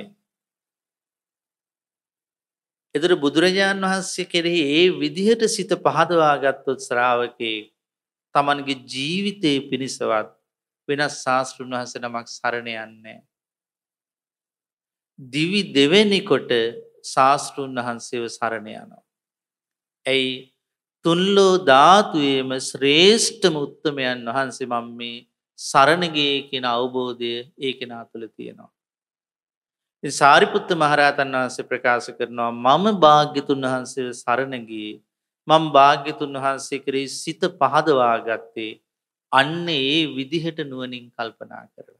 එතකොට බුදුරජාණන් වහන්සේ කෙරෙහි ඒ විදිහට සිත පහදවා ගත්තොත් ශ්‍රාවකේ තමන්ගේ ජීවිතේ පිණිසවත් වෙනස් ශාස්ත්‍රඥ වහන්සේ නමක් සරණ යන්නේ. දිවි දෙවෙනි කොට ශාස්ත්‍රඥ වහන්සේව සරණ යනවා. ඇයි? තුන්ලෝ ධාතුයේම ශ්‍රේෂ්ඨම උත්තමයන් වහන්සේ මම මේ සරණ ගියේ කියන අවබෝධය ඒ කෙනා තුළ තියෙනවා. ඉතින් සාරිපුත්ත මහරහතන් වහන්සේ ප්‍රකාශ කරනවා මම භාග්‍යතුන් වහන්සේව සරණ ගියේ මම භාග්‍යතුන් වහන්සේ කෙරෙහි සිත පහදවා ගත්තේ අන්න ඒ විදිහට නුවණින් කල්පනා කරලා.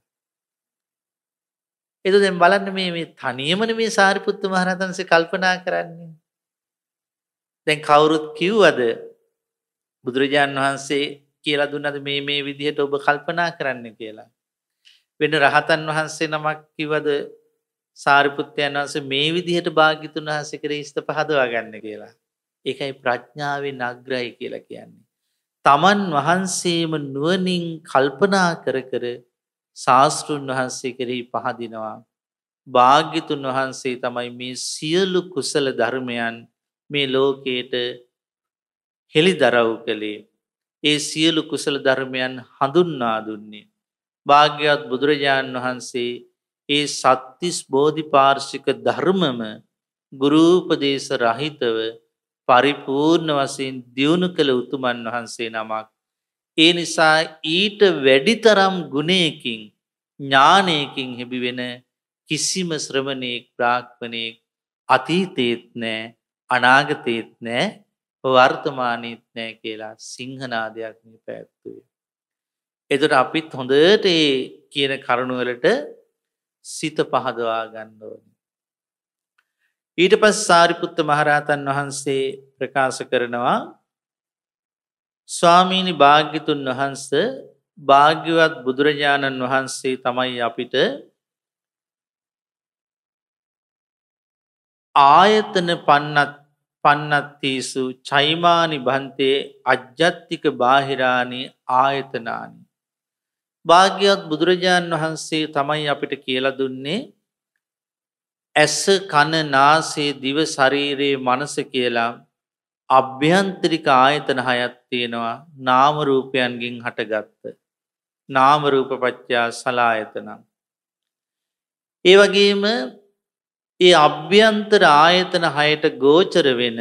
ඒක දැන් බලන්න මේ මේ තනියමනේ මේ සාරිපුත්ත මහරහතන් වහන්සේ කල්පනා කරන්නේ. දැන් කවුරුත් කිව්වද බුදුරජාණන් වහන්සේ කියලා දුන්නද මේ මේ විදිහට ඔබ කල්පනා කරන්න කියලා? වෙන රහතන් වහන්සේ නමක් කිව්වද සාරිපුත්තයන් වහන්සේ මේ විදිහට භාග්‍යතුන් වහන්සේ කෙරෙහි සිත පහදවා ගන්න කියලා? ඒකයි ප්‍රඥාවෙන් අග්‍රයි කියලා කියන්නේ. තමන් වහන්සේම නුවණින් කල්පනා කර කර ශාස්ත්‍රුන් වහන්සේ කෙරෙහි පහදිනවා. භාග්‍යතුන් වහන්සේ තමයි මේ සියලු කුසල ධර්මයන් මේ ලෝකයට හෙළිදරව් කළේ. ඒ සියලු කුසල ධර්මයන් හඳුන්වා දුන්නේ. භාග්‍යවත් බුදුරජාණන් වහන්සේ ඒ සත්තිස් බෝධිපාර්ශ්වික ධර්මම ගුරුපදේශ රහිතව පරිපූර්ණ වශයෙන් දියුණු කළ උතුමන් වහන්සේ නමක්. ඒ නිසා ඊට වැඩිතරම් ගුණයකින් ඥානයකින් හෙබිවෙන කිසිම ශ්‍රමණේක් බ්‍රාහ්මණයෙක් අතීතේත් නැහැ අනාගතේත් නැහැ වර්තමානයේත් නැහැ කියලා සිංහනාදයක් මේ පැවැත්වුවේ. එතකොට අපිත් හොඳට ඒ කියන කරුණ වලට සිත පහදවා ගන්න ඕනේ. ඊට පස්සේ සාරිපුත්ත මහරහතන් වහන්සේ ප්‍රකාශ කරනවා ස්වාමීනි භාග්‍යතුන් වහන්සේ භාග්‍යවත් බුදුරජාණන් වහන්සේ තමයි අපිට ආයතන පන්නත් පන්නත්තීසු චෛමානි භන්තේ අජ්ජත්තික බාහිරානි ආයතනානි. භාග්‍යවත් බුදුරජාණන් වහන්සේ තමයි අපිට කියලා දුන්නේ ඇස කන නාසය දිව ශරීරයේ මනස කියලා අභ්‍යන්තරික ආයතන හයක් තියෙනවා නාම රූපයන්ගෙන් හටගත්ත. නාම රූප පත්‍ය සලආයතන. ඒ වගේම ඒ අභ්‍යන්තර ආයතන හයට ගෝචර වෙන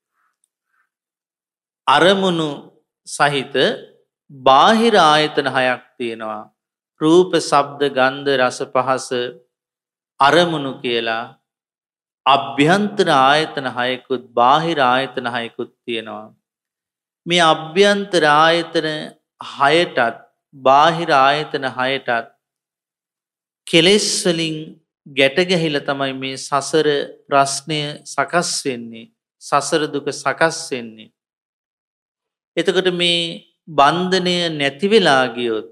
අරමුණු සහිත බාහිර ආයතන හයක් තියෙනවා. රූප, ශබ්ද, ගන්ධ, රස, පහස අරමුණු කියලා අභ්‍යන්තර ආයතන හයකුත් බාහිර ආයතන හයකුත් තියෙනවා. මේ අභ්‍යන්තර ආයතන හයටත් බාහිර ආයතන හයටත් කෙලෙස් වලින් ගැට ගැහිලා තමයි මේ සසර ප්‍රශ්නය සකස් වෙන්නේ. සසර දුක සකස් වෙන්නේ. එතකොට මේ බන්ධනය නැති වෙලා ගියොත්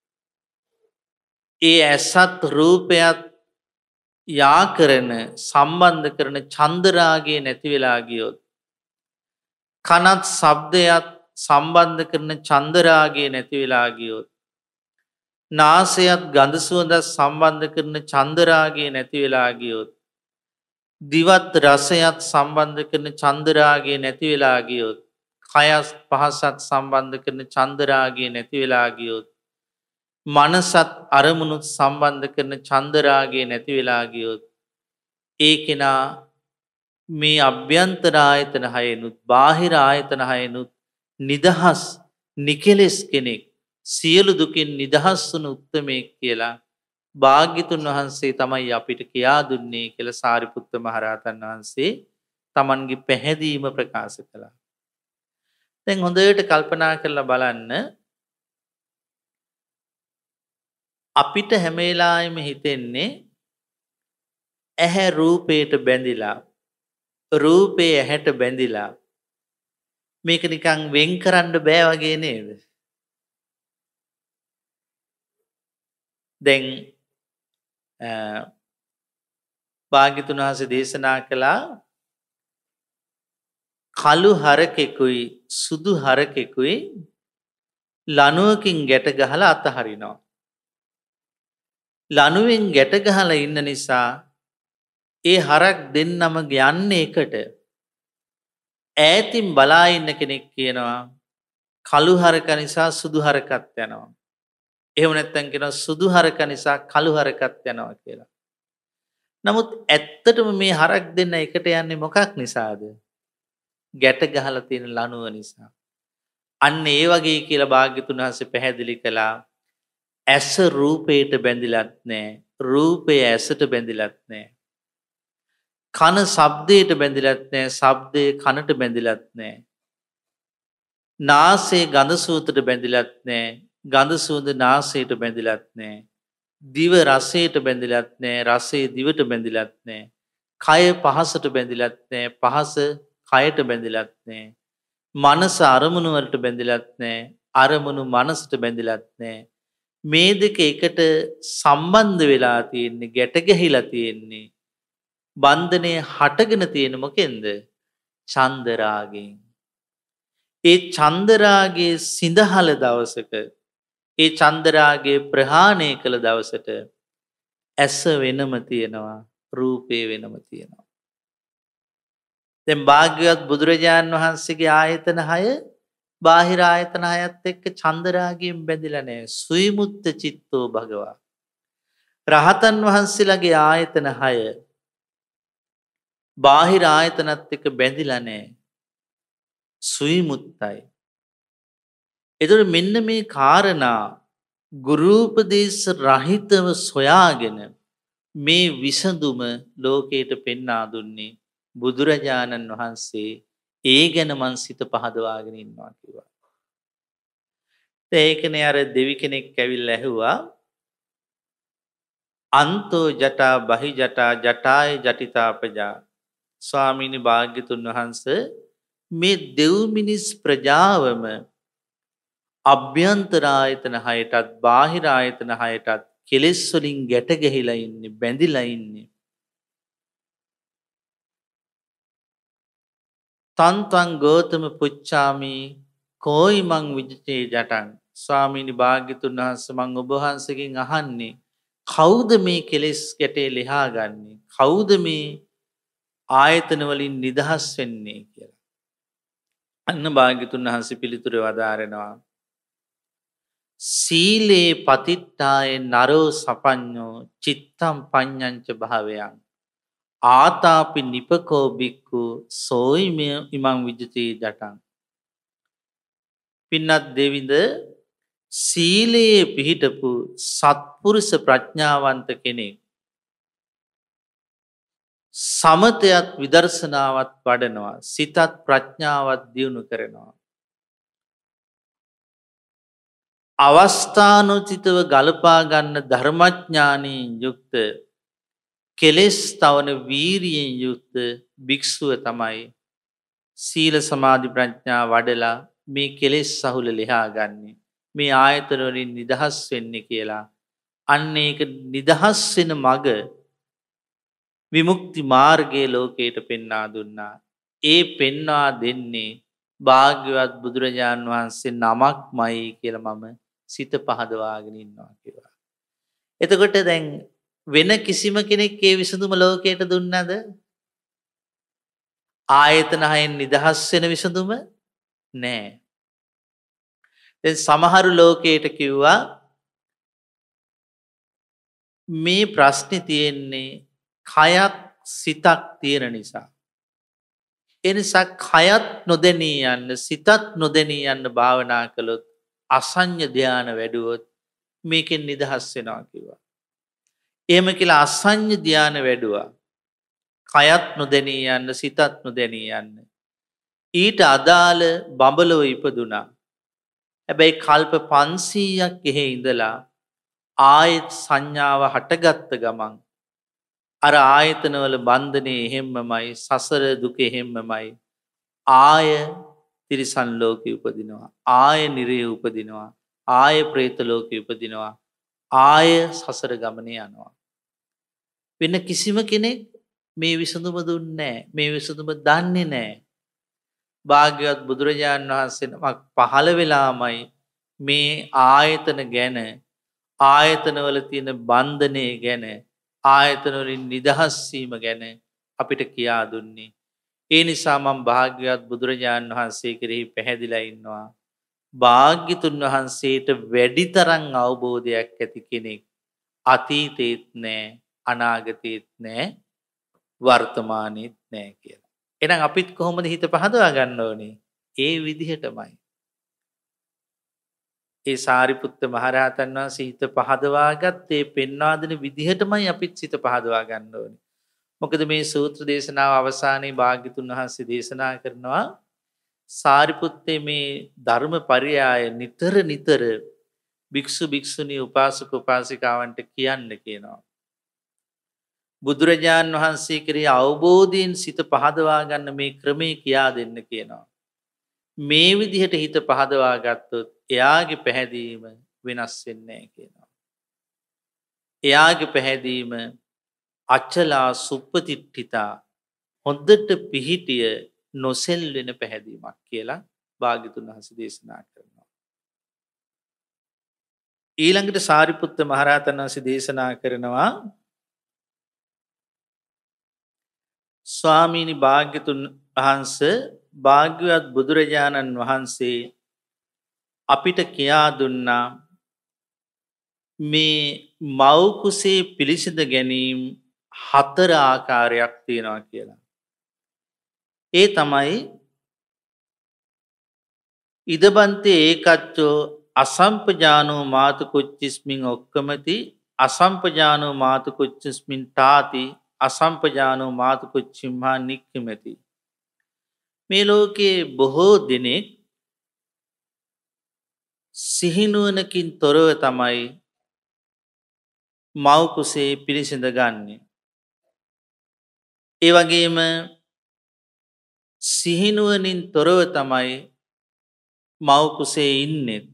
ඒ ඇසත් රූපයත් යා කරන සම්බන්ධ කරන චන්දරාගය නැති වෙලා ගියොත් කනත් ශබ්දයත් සම්බන්ධ කරන චන්දරාගය නැති වෙලා ගියොත් නාසයත් ගඳ සුවඳ සම්බන්ධ කරන චන්දරාගය නැති වෙලා ගියොත් දිවත් රසයත් සම්බන්ධ කරන චන්දරාගය නැති වෙලා ගියොත් කයත් පහසත් සම්බන්ධ කරන චන්දරාගය නැති වෙලා ගියොත් මනසත් අරමුණුත් සම්බන්ධ කරන චන්දරාගය නැති වෙලා ගියොත් ඒ කෙනා මේ අභ්‍යන්තර ආයතන හයනුත් බාහිර ආයතන හයනුත් නිදහස් නිකලෙස් කෙනෙක් සියලු දුකින් නිදහස් වුණු උත්තමයෙක් කියලා භාග්‍යතුන් වහන්සේ තමයි අපිට කියා දුන්නේ කියලා සාරිපුත්ත මහරහතන් වහන්සේ තමන්ගේ පැහැදීම ප්‍රකාශ කළා. දැන් හොඳට කල්පනා කරලා බලන්න අපිට හැම වෙලාවෙම හිතෙන්නේ ඇහැ රූපයට බැඳිලා රූපේ ඇහැට බැඳිලා මේක නිකන් වෙන් කරන්න බෑ වගේ නේද? දැන් භාග්‍යතුන් වහන්සේ දේශනා කළා කළු හරකෙකුයි සුදු හරකෙකුයි ලණුවකින් ගැට ගහලා අතහරිනවා. ලණුවෙන් ගැට ගහලා ඉන්න නිසා ඒ හරක් දෙන්නම යන්නේ එකට. ඈතින් බලා ඉන්න කෙනෙක් කියනවා කළු හරක නිසා සුදු හරකත් යනවා. එහෙම නැත්නම් කියනවා සුදු හරක නිසා කළු හරකත් යනවා කියලා. නමුත් ඇත්තටම මේ හරක් දෙන්න එකට යන්නේ මොකක් නිසාද? ගැට ගහලා තියෙන ලණුව නිසා. අන්න ඒ වගේ කියලා භාග්‍යතුන් වහන්සේ පැහැදිලි කළා. ඇස රූපයට බැඳිලත් නැහැ. රූපය ඇසට බැඳිලත් නැහැ. කන ශබ්දයට බැඳිලත් නැහැ. ශබ්දය කනට බැඳිලත් නැහැ. නාසය ගඳ සුවඳට බැඳිලත් නැහැ. ගඳ සුවඳ නාසයට බැඳිලත් නැහැ. දිව රසයට බැඳිලත් නැහැ. රසය දිවට බැඳිලත් නැහැ. කය පහසට බැඳිලත් නැහැ. පහස කයට බැඳිලත් නැහැ. මනස අරමුණු වලට බැඳිලත් නැහැ. අරමුණු මනසට බැඳිලත් නැහැ. මේ දෙක එකට සම්බන්ධ වෙලා තියෙන්නේ ගැට ගැහිලා තියෙන්නේ බන්ධනය හටගෙන තියෙන මොකෙන්ද? චන්දරාගෙන්. ඒ චන්දරාගයේ සිඳහල දවසක ඒ චන්දරාගයේ ප්‍රහාණය කළ දවසට ඇස වෙනම තියෙනවා රූපේ වෙනම තියෙනවා. දැන් භාග්‍යවත් බුදුරජාණන් වහන්සේගේ ආයතන හය බාහිර ආයතන හයත් එක්ක චන්දරාගයෙන් බැඳිලා නැහැ. සුවිමුත්ත චිත්තෝ භගවා. රහතන් වහන්සේලාගේ ආයතන හය බාහිර ආයතනත් එක්ක බැඳිලා නැහැ. සුවිමුත්තයි. එතකොට මෙන්න මේ කාරණා ගුරුපදේශ රහිතව සොයාගෙන මේ විසඳුම ලෝකයට පෙන්වා දුන්නේ බුදුරජාණන් වහන්සේ. ඒ ගැන මං සිත පහදවාගෙන ඉන්නවා කිව්වා. ඒකනේ අර දෙවි කෙනෙක් ඇවිල්ලා ඇහුවා අන්තෝ ජටා බහි ජටා ජටාය ජටිතාපජා. ස්වාමීනි භාග්‍යතුන් වහන්සේ මේ දෙව් මිනිස් ප්‍රජාවම අභ්‍යන්තර ආයතන හයටත් බාහිර ආයතන හයටත් කෙලෙස් වලින් ගැට ගැහිලා ඉන්නේ, බැඳිලා ඉන්නේ. තන්තං ගෝතම පුච්චාමි කෝයි මං විජිතේ ජටං. ස්වාමීනි භාග්‍යතුන් වහන්සේ මං ඔබ වහන්සේගෙන් අහන්නේ කවුද මේ කෙලෙස් ගැටේ ලිහා ගන්නේ? කවුද මේ ආයතන වලින් නිදහස් වෙන්නේ කියලා. අන්න භාග්‍යතුන් වහන්සේ පිළිතුරු වදාරනවා සීලේ පතිට්ඨාය නරෝ සපඤ්ඤෝ චිත්තම් පඤ්ඤංච භාවයන් ආතාපි නිපකෝ බික්ඛු සෝයිම ඉමං විජිතේ ජටං. පින්නත් දෙවිඳ සීලයේ පිහිටපු සත්පුරුෂ ප්‍රඥාවන්ත කෙනෙක් සමතයත් විදර්ශනාවත් වඩනවා, සිතත් ප්‍රඥාවත් දියුණු කරනවා. අවස්ථානුචිතව ගලපා ගන්න ධර්මඥානයෙන් යුක්ත කෙලෙස් තවන වීරියෙන් යුක්ත භික්ෂුව තමයි සීල සමාධි ප්‍රඥා වඩලා මේ කෙලෙස් සහුල ලිහා ගන්නේ, මේ ආයතන වලින් නිදහස් වෙන්නේ කියලා. අන්න ඒක නිදහස් වෙන මග විමුක්ති මාර්ගයේ ලෝකයට පෙන්වා දුන්නා. ඒ පෙන්වා දෙන්නේ භාග්‍යවත් බුදුරජාණන් වහන්සේ නමක්මයි කියලා මම සිත පහදවාගෙන ඉන්නවා කියලා. එතකොට දැන් වෙන කිසිම කෙනෙක් ඒ විසඳුම ලෝකයට දුන්නද? ආයතන හයෙන් නිදහස් වෙන විසඳුම නෑ. දැන් සමහරු ලෝකයට කිව්වා මේ ප්‍රශ්නේ තියෙන්නේ කයක් සිතක් තියෙන නිසා. ඒ නිසා කයත් නොදෙනී යන්න, සිතත් නොදෙනී යන්න භාවනා කළොත්, අසඤ්ඤ ධානය වැඩුවොත් මේකෙන් නිදහස් වෙනවා කිව්වා. එහෙම කියලා අසඤ්ඤ ධානය වැඩුවා. කයත් නොදෙනී යන්න, සිතත් නොදෙනී යන්න. ඊට අදාළ බඹලව ඉපදුනා. හැබැයි කල්ප පන්සීයක් එහෙ ඉඳලා ආයත් සංඥාව හටගත්ත ගමන් අර ආයතනවල බන්ධනේ එහෙම්මමයි, සසර දුක එහෙම්මමයි. ආය තිරිසන් ලෝකෙ උපදිනවා, ආය නිරේ උපදිනවා, ආය പ്രേත ලෝකෙ උපදිනවා, ආය සසර ගමනේ යනවා. වෙන කිසිම කෙනෙක් මේ විසඳුම දුන්නේ නැහැ, මේ විසඳුම දන්නේ නැහැ. භාග්‍යවත් බුදුරජාණන් වහන්සේ නමක් පහළ වෙලාමයි මේ ආයතන ගැන, ආයතනවල තියෙන බන්ධනේ ගැන, ආයතන වලින් නිදහස් වීම ගැන අපිට කියා දුන්නේ. ඒ නිසා මම භාග්‍යවත් බුදුරජාණන් වහන්සේ කෙරෙහි පැහැදිලා ඉන්නවා. භාග්‍යතුන් වහන්සේට වැඩිතරම් අවබෝධයක් ඇති කෙනෙක් අතීතේත් නැහැ, අනාගතේත් නැහැ, වර්තමානයේත් නැහැ කියලා. එහෙනම් අපිත් කොහොමද හිත පහදවා ගන්න ඕනේ? ඒ විදිහටමයි. ඒ සාරිපුත්ත මහරහතන් වහන්සේ හිත පහදවාගත් ඒ පෙන්වා දෙන විදිහටමයි අපිත් සිත පහදවා ගන්න ඕනේ. මොකද මේ සූත්‍ර දේශනාව අවසානයේ භාග්‍යතුන් වහන්සේ දේශනා කරනවා සාරිපුත්තේ මේ ධර්ම පරයය නිතර නිතර භික්ෂු භික්ෂුණී උපාසක උපාසිකාවන්ට කියන්න කියනවා. බුදුරජාණන් වහන්සේ කෙරෙහි අවබෝධයෙන් සිත පහදවා ගන්න මේ ක්‍රමේ කියා දෙන්න කියනවා. මේ විදිහට හිත පහදවා ගත්තොත් එයාගේ පැහැදීම වෙනස් වෙන්නේ නැහැ කියනවා. එයාගේ පැහැදීම අචලා සුප්පතිට්ඨිතා, හොඳට පිහිටිය නොසෙල් වෙන පැහැදීමක් කියලා භාග්‍යතුන් වහන්සේ දේශනා කරනවා. ඊළඟට සාරිපුත්ත මහරහතන් වහන්සේ දේශනා කරනවා ස්වාමීනි භාග්‍යතුන් වහන්සේ, භාග්‍යවත් බුදුරජාණන් වහන්සේ අපිට කියා දුන්නා මේ මව් කුසේ පිළිසිඳ ගැනීම හතර ආකාරයක් තියෙනවා කියලා. ඒ තමයි ඉදබන්තේ ඒකච්චෝ අසම්පජානෝ මාතු කුච්චිස්මින් ඔක්කමති අසම්පජානෝ මාතු කුච්චිස්මින් තාති අසම්පජානෝ මාතු කුච්චිම්හා නික්කමති. මේ ලෝකයේ බොහෝ දෙනෙක් සිහිනුවනකින් තොරව තමයි මව්කුසේ පිළිසිඳ ගන්නේ. ඒ වගේම සිහිනුවනින් තොරව තමයි මව්කුසේ ඉන්නෙත්.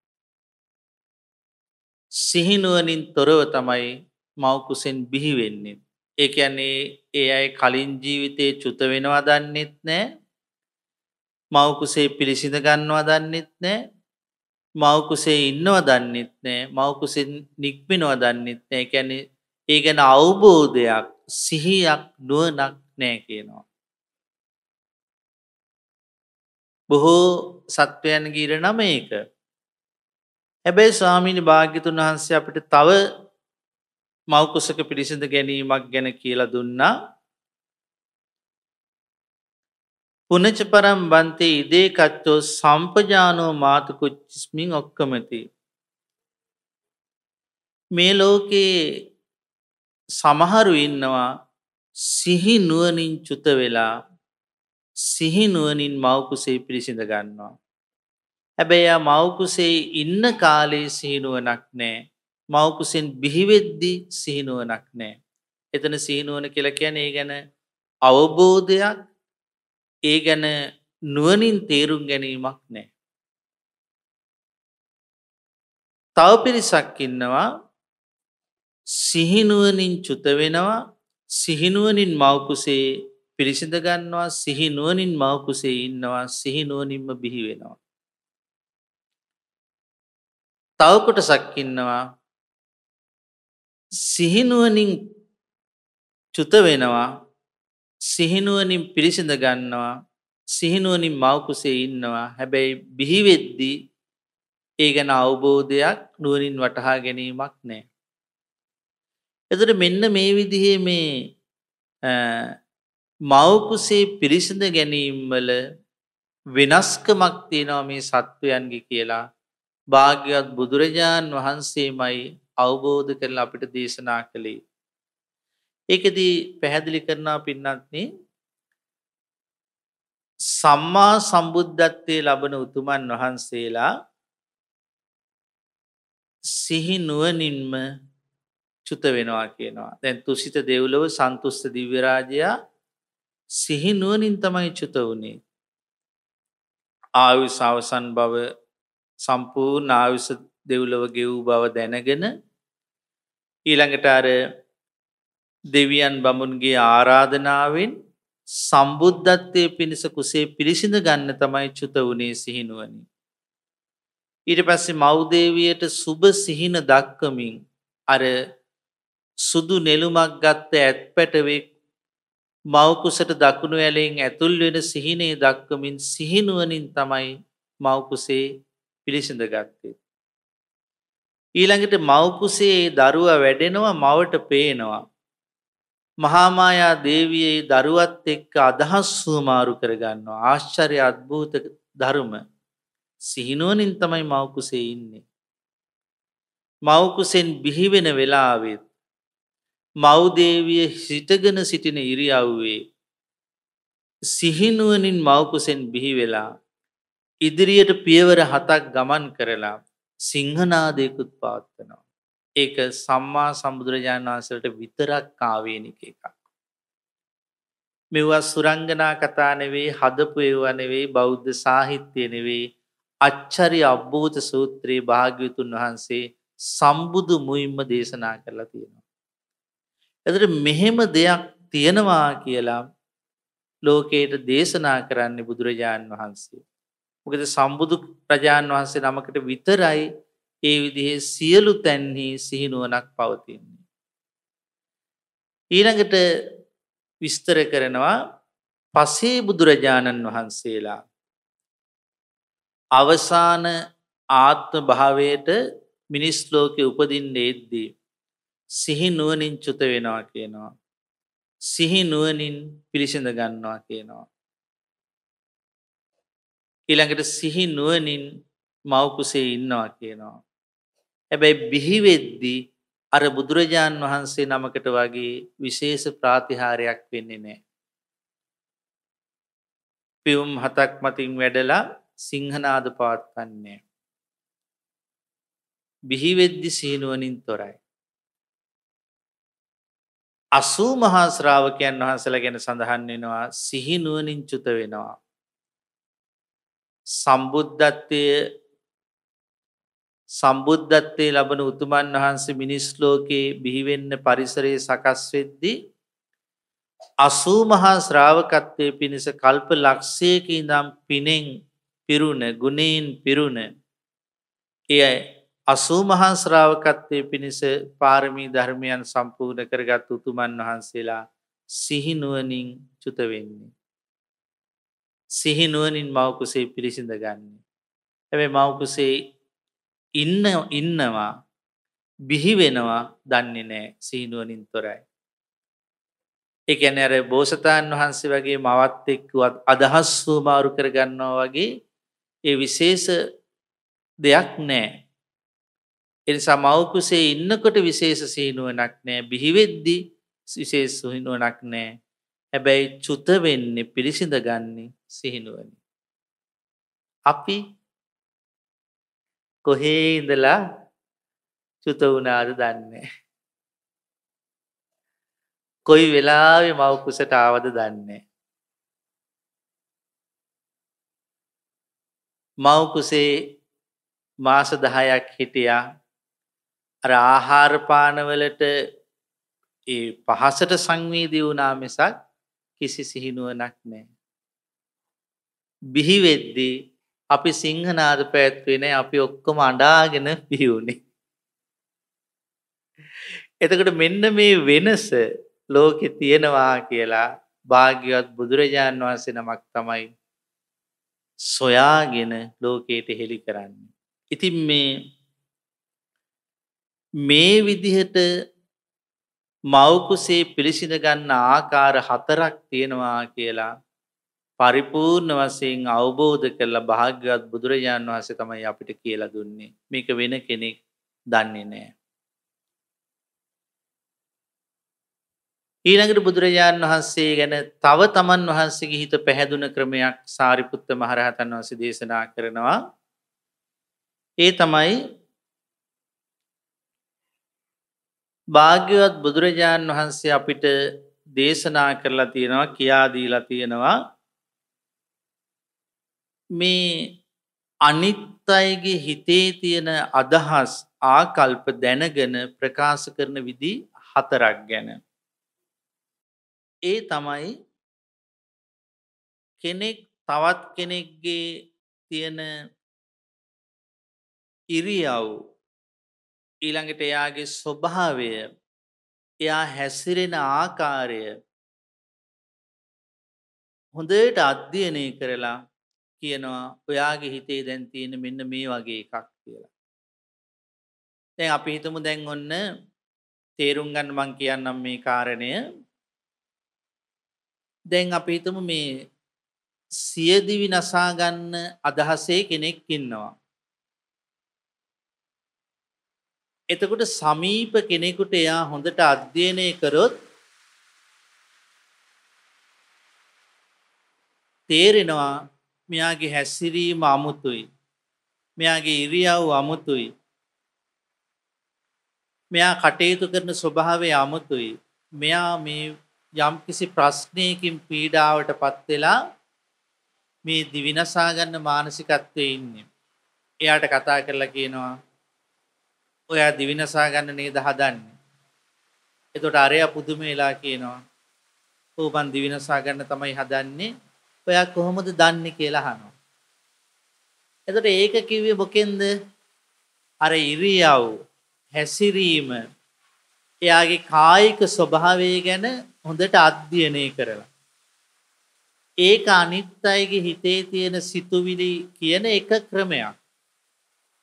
සිහිනුවනින් තොරව තමයි මව්කුසෙන් බිහිවෙන්නේ. ඒ කියන්නේ ඒ අය කලින් ජීවිතේ චුත වෙනවා දන්නෙත් නෑ. මව්කුසේ පිළිසිඳ ගන්නවා දන්නෙත් නෑ. මව්කුසේ ඉන්නවා දන්නෙත් නෑ. මව්කුසෙන් නික්මෙනවා දන්නෙත් නෑ. ඒ කියන්නේ ඒ ගැන අවබෝධයක්, සිහියක්, නුවණක් නෑ කියනවා. බොහෝ සත්වයන්ගේ ඉරණම ඒක. හැබැයි ස්වාමීනි භාග්‍යතුන් වහන්සේ අපිට තව මව්කුසක පිළිසිඳ ගැනීමක් ගැන කියලා දුන්නා. පුනච පරම් බන්තේ ඉදේ කච්චෝ සම්පජානෝ මාතු කුච්චිස්මින් ඔක්කමති. මේ ලෝකේ සමහරු ඉන්නවා සිහි නුවණින් චුත වෙලා සිහි නුවණින් මව්කුසේ පිළිසිඳ ගන්නවා. හැබැයි ආ මව්කුසේ ඉන්න කාලේ සිහි නුවණක් නැහැ. මව්කුසෙන් බිහි වෙද්දී සිහි නුවණක් නැහැ. එතන සිහි නුවණ කියලා කියන්නේ ඒ ගැන අවබෝධයක්, ඒ ගැන නුවණින් තේරුම් ගැනීමක් නැහැ. තව පිරිසක් ඉන්නවා සිහි නුවණින් චුත වෙනවා, සිහි නුවණින් මව්කුසේ පිළිසිඳ ගන්නවා, සිහි නුවණින් මව්කුසේ ඉන්නවා, සිහි නුවණින්ම බිහි වෙනවා. තව කොටසක් ඉන්නවා සිහි නුවණින් චුත වෙනවා, සිහි නුවණින් පිළිසිඳ ගන්නවා, සිහි නුවණින් මව්කුසේ ඉන්නවා. හැබැයි බිහි වෙද්දී ඒ ගැන අවබෝධයක්, නුවණින් වටහා ගැනීමක් නැහැ. එතකොට මෙන්න මේ විදිහේ මේ මව්කුසේ පිළිසිඳ ගැනීම වල වෙනස්කමක් තියෙනවා මේ සත්වයන්ගේ කියලා භාග්‍යවත් බුදුරජාන් වහන්සේමයි අවබෝධ කරලා අපිට දේශනා කළේ. ඒකෙදී පැහැදිලි කරනවා පින්නත්නි, සම්මා සම්බුද්ධත්වයේ ලබන උතුමන් වහන්සේලා සිහි නුවණින්ම චුත වෙනවා කියනවා. දැන් තුසිත දෙව්ලොව සන්තුෂ්ඨ දිව්‍ය රාජයා සිහි නුවණින් තමයි චුත වුනේ. ආයුෂ අවසන් බව, සම්පූර්ණ ආයුෂ දෙව්ලොව ගෙවූ බව දැනගෙන ඊළඟට අර දෙවියන් බමුණුගේ ආරාධනාවෙන් සම්බුද්ධත්වයේ පිණිස කුසේ පිළිසිඳ ගන්න තමයි චුත වුනේ සිහි නුවණින්. ඊට පස්සේ මව් දේවියට සුබ සිහින දක්වමින් අර සුදු නෙළුමක් ගත්ත ඇත්පැටවෙක් මව් කුසට දකුණු ඇලෙන් ඇතුල් වෙන සිහිනේ දක්වමින් සිහි නුවණින් තමයි මව් කුසේ පිළිසිඳ ගත්තේ. ඊළඟට මව් කුසේ දරුවා වැඩෙනවා, මවට පේනවා. මහා මායා දේවිය දරුවත් එක්ක අදහස් සුමාරු කරගන්නවා. ආශ්චර්ය අద్භූත ධර්ම. සිහි නුවණින් තමයි මව් කුසේ ඉන්නේ. මව් කුසෙන් බිහි වෙන වෙලාවෙත් මව් දේවිය සිටගෙන සිටින ඉරියව්වේ සිහි නුවණින් මව් කුසෙන් බිහි වෙලා ඉදිරියට පියවර හතක් ගමන් කරලා සිංහනාදයකුත් පවත්වනවා. ඒක සම්මා සම්බුදුරජාණන් වහන්සේට විතරක් ආවේනික එකක්. මෙවුවා සුරංගනා කතා නෙවෙයි, හදපු ඒවා නෙවෙයි, බෞද්ධ සාහිත්‍ය නෙවෙයි. අච්චරි අබ්බූත සූත්‍රයේ භාග්‍යවතුන් වහන්සේ සම්බුදු මුයින්ම දේශනා කරලා තියෙනවා. එතකොට මෙහෙම දෙයක් තියෙනවා කියලා ලෝකයට දේශනා කරන්නේ බුදුරජාණන් වහන්සේ. මොකද සම්බුදු රජාණන් වහන්සේ නමකට විතරයි ඒ විදිහේ සියලු තැන්හි සිහි නුවණක් පවතින්නේ. ඊළඟට විස්තර කරනවා පසේ බුදුරජාණන් වහන්සේලා අවසාන ආත්ම භාවයට මිනිස් ලෝකේ උපදින්න එද්දී සිහි නුවණින් චුත වෙනවා කියනවා. සිහි නුවණින් පිළිසිඳ ගන්නවා කියනවා. ඊළඟට සිහි නුවණින් මව් කුසේ ඉන්නවා කියනවා. හැබැයි බිහි වෙද්දී අර බුදුරජාන් වහන්සේ නමකට වගේ විශේෂ ප්‍රාතිහාර්යයක් වෙන්නේ නැහැ. පියුම් හතක් මතින් වැඩලා සිංහනාද පවත්වන්නේ. බිහි වෙද්දී සිහි නුවණින් තොරයි. අසූ මහා ශ්‍රාවකයන් වහන්සේලා ගැන සඳහන් වෙනවා සිහි නුවණින් චුත වෙනවා. සම්බුද්ධත්වයේ සම්බුද්ධත්වයේ ලබන උතුමන් වහන්සේ මිනිස් ලෝකේ බිහි වෙන්න පරිසරයේ සකස් වෙද්දී අසූ මහා ශ්‍රාවකත්වයේ පිණිස කල්ප ලක්ෂයක ඉඳන් පිනෙන් පිරුණ ගුණයෙන් පිරුණ එය අසූ මහා ශ්‍රාවකත්වයේ පිණිස පාරමී ධර්මයන් සම්පූර්ණ කරගත් උතුමන් වහන්සේලා සිහි නුවණින් චුත වෙන්නේ. සිහි නුවණින් මව් කුසේ පිළිසිඳ ගන්න. හැබැයි මව් කුසේ ඉන්න ඉන්නවා බිහි වෙනවා දන්නේ නැහැ සිහි නුවණින් තොරයි. ඒ කියන්නේ අර බෝසතාණන් වහන්සේ වගේ මවත් එක්කවත් අදහස් සුමාරු කර ගන්නවා වගේ ඒ විශේෂ දෙයක් නැහැ. ඒ නිසා මව් කුසේ ඉන්නකොට විශේෂ සිහි නුවණක් නැහැ. බිහි වෙද්දී විශේෂ සිහි නුවණක් නැහැ. හැබැයි චුත වෙන්නේ පිළිසිඳ ගන්නේ සිහි නුවණින්. අපි කොහේ ඉඳලා චුත වුණාද දන්නේ. කොයි වෙලාවෙ මව් කුසට ආවද දන්නේ. මව් කුසේ මාස දහයක් හිටියා. අර ආහාර පාන වලට ඒ පහසට සංවේදී වුණා මිසක් කිසි සිහි නුවණක් නැහැ. බිහි වෙද්දී අපි සිංහනාද පැවැත්වුවේ නැහැ. අපි ඔක්කොම අඬාගෙන බිහි වුණේ. එතකොට මෙන්න මේ වෙනස ලෝකේ තියෙනවා කියලා භාග්‍යවත් බුදුරජාන් වහන්සේ නමක් තමයි සොයාගෙන ලෝකයට හෙළි කරන්නේ. ඉතින් මේ මේ විදිහට මව් කුසේ පිළිසිඳ ගන්න ආකාර හතරක් තියෙනවා කියලා පරිපූර්ණ වශයෙන් අවබෝධ කරලා භාග්‍යවත් බුදුරජාන් වහන්සේ තමයි අපිට කියලා දුන්නේ. මේක වෙන කෙනෙක් දන්නේ නැහැ. ඊළඟට බුදුරජාන් වහන්සේ ගැන තව තමන් වහන්සේගේ හිත පැහැදුන ක්‍රමයක් සාරිපුත්ත මහරහතන් වහන්සේ දේශනා කරනවා. ඒ තමයි භාග්‍යවත් බුදුරජාන් වහන්සේ අපිට දේශනා කරලා තියෙනවා කියා දීලා තියෙනවා මේ අනිත් අයගේ හිතේ තියෙන අදහස් ආකල්ප දැනගෙන ප්‍රකාශ කරන විදි හතරක් ගැන. ඒ තමයි කෙනෙක් තවත් කෙනෙක්ගේ තියෙන ඉරියව් ඊළඟට එයාගේ ස්වභාවය එයා හැසිරෙන ආකාරය හොඳට අධ්‍යයනය කරලා කියනවා ඔයාගේ හිතේ දැන් තියෙන මෙන්න මේ වගේ එකක් කියලා. දැන් අපි හිතමු දැන් ඔන්න තේරුම් ගන්න මං කියන්නම් මේ කාරණය. දැන් අපි හිතමු මේ සියදිවි නසා ගන්න අදහසේ කෙනෙක් ඉන්නවා. එතකොට සමීප කෙනෙකුට එයා හොඳට අධ්‍යයනය කරොත් තේරෙනවා මෙයාගේ හැසිරීම අමුතුයි. මෙයාගේ ඉරියව් අමුතුයි. මෙයා කටයුතු කරන ස්වභාවය අමුතුයි. මෙයා මේ යම්කිසි ප්‍රශ්නයකින් පීඩාවට පත් වෙලා මේ දිවිනසා ගන්න මානසිකත්වයේ ඉන්නේ. එයාට කතා කරලා කියනවා ඔයා දිවිනසා ගන්න නේද හදන්නේ. එතකොට අරයා පුදුම වෙලා කියනවා ඔව් මං දිවිනසා ගන්න තමයි හදන්නේ. ඔයා කොහොමද දන්නේ කියලා අහනවා. එතකොට ඒක කිව්වේ මොකෙන්ද? අර ඉරියව් හැසිරීම එයාගේ කායික ස්වභාවය ගැන හොඳට අධ්‍යයනය කරලා. ඒක අනිත් අයගේ හිතේ තියෙන සිතුවිලි කියන එක ක්‍රමයක්.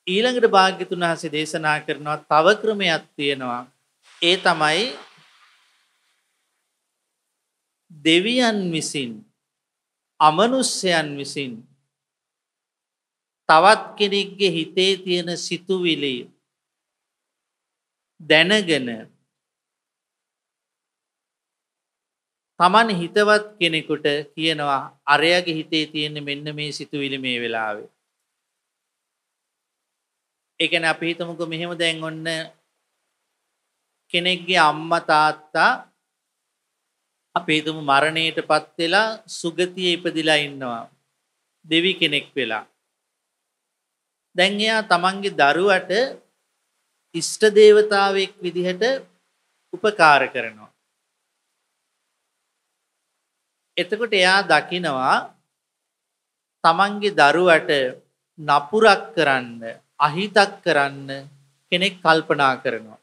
ඊළඟට භාග්‍යතුන් වහන්සේ දේශනා කරනවා තව ක්‍රමයක් තියෙනවා. ඒ තමයි දෙවියන් විසින් අමනුෂ්‍යයන් විසින් තවත් කෙනෙක්ගේ හිතේ තියෙන සිතුවිලි දැනගෙන තමන් හිතවත් කෙනෙකුට කියනවා අරයාගේ හිතේ තියෙන මෙන්න මේ සිතුවිලි මේ වෙලාවේ. ඒ කියන්නේ අපි හිතමුකෝ මෙහෙම දැන් ඔන්න කෙනෙක්ගේ අම්මා තාත්තා අපි හිතමු මරණයටපත් වෙලා සුගතියේ ඉපදිලා ඉන්නවා. දෙවි කෙනෙක් වෙලා. දැන් එයා තමන්ගේ දරුවට ඉෂ්ට දේවතාවෙක් විදිහට උපකාර කරනවා. එතකොට එයා දකිනවා තමන්ගේ දරුවට නපුරක් කරන්න, අහිතක් කරන්න කෙනෙක් කල්පනා කරනවා.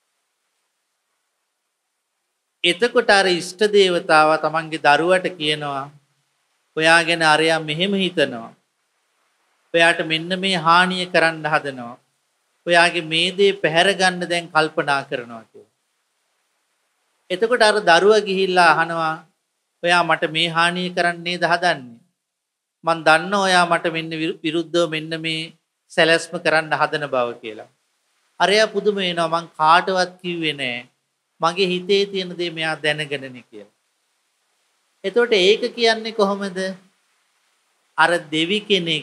එතකොට අර ඉෂ්ට දේවතාවා තමන්ගේ දරුවට කියනවා ඔයා ගැන අරයා මෙහෙම හිතනවා. ඔයාට මෙන්න මේ හානිය කරන්න හදනවා. ඔයාගේ මේ දේ පැහැර ගන්න දැන් කල්පනා කරනවා කියලා. එතකොට අර දරුවා ගිහිල්ලා අහනවා ඔයා මට මේ හානිය කරන්න නේද හදන්නේ? මං දන්නවා ඔයා මට මෙන්න විරුද්ධව මෙන්න මේ සැලැස්ම කරන්න හදන බව කියලා. අරයා පුදුම වෙනවා මං කාටවත් කිව්වේ නෑ. මගේ හිතේ තියෙන දේ මෙයා දැනගෙනනේ කියලා. එතකොට ඒක කියන්නේ කොහොමද? අර දෙවි කෙනෙක්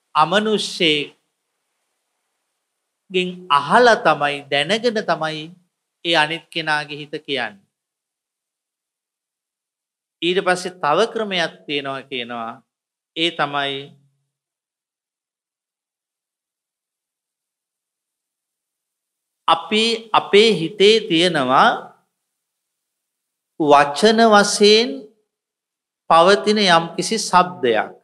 අමනුෂ්‍යයෙන් අහලා තමයි දැනගෙන තමයි ඒ අනිත් කෙනාගේ හිත කියන්නේ. ඊට පස්සේ තව ක්‍රමයක් තියෙනවා කියනවා. ඒ තමයි අපි අපේ හිතේ තියෙනවා වචන වශයෙන් පවතින යම්කිසි ශබ්දයක්.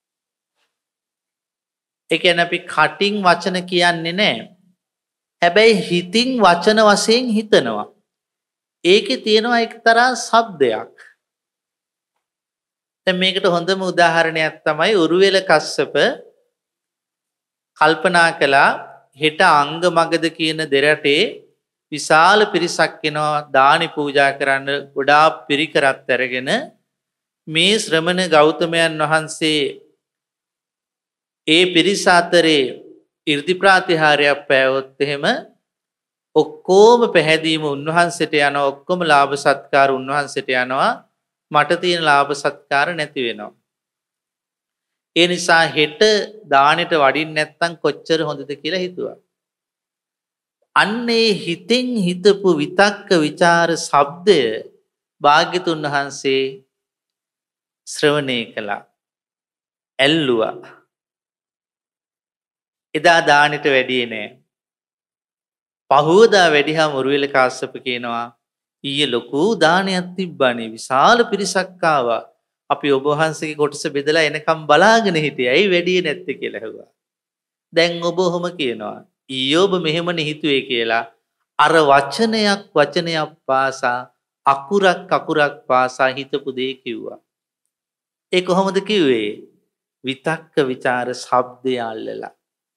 ඒ කියන්නේ අපි කටින් වචන කියන්නේ නැහැ. හැබැයි හිතින් වචන වශයෙන් හිතනවා. ඒකේ තියෙනවා එක්තරා ශබ්දයක්. දැන් මේකට හොඳම උදාහරණයක් තමයි උරුවෙල කස්සප කල්පනා කළා හෙට අංග මගද කියන දෙරටේ විශාල පිරිසක් එනවා දානි පූජා කරන්න ගොඩාක් පිරිකරත් අරගෙන මේ ශ්‍රමණ ගෞතමයන් වහන්සේ ඒ පිරිස අතරේ 이르දි ප්‍රාතිහාර්යයක් පෑවොත් එහෙම ඔක්කොම පැහැදීම උන්වහන්සේට යනවා ඔක්කොම ලාභ සත්කාර උන්වහන්සේට යනවා මට තියෙන ලාභ සත්කාර නැති වෙනවා. ඒ නිසා හෙට දානෙට වඩින්න නැත්තම් කොච්චර හොඳද කියලා හිතුවා. අන්නේ හිතෙන් හිතපු විතක්ක ਵਿਚාර ශබ්දය භාග්‍යතුන් වහන්සේ ශ්‍රවණය කළා. ඇල්ලුවා. එදා දානෙට වැඩියේ නෑ. පහුවදා වැඩිහම උරුවෙල කාශ්‍යප කියනවා ඊයේ ලොකු දානයක් තිබ්බනේ විශාල පිරිසක් ආවා. අපි ඔබ වහන්සේගේ කොටස බෙදලා එනකම් බලාගෙන හිටියේ. ඇයි වැඩියේ නැත්තේ කියලා ඇහුවා. දැන් ඔබ ඔහොම කියනවා. ඊයේ ඔබ මෙහෙමනේ හිතුවේ කියලා. අර වචනයක් වචනයක් පාසා අකුරක් අකුරක් පාසා හිතපු දේ කිව්වා. ඒ කොහොමද කිව්වේ? විතක්ක ਵਿਚාර ශබ්දය අල්ලලා.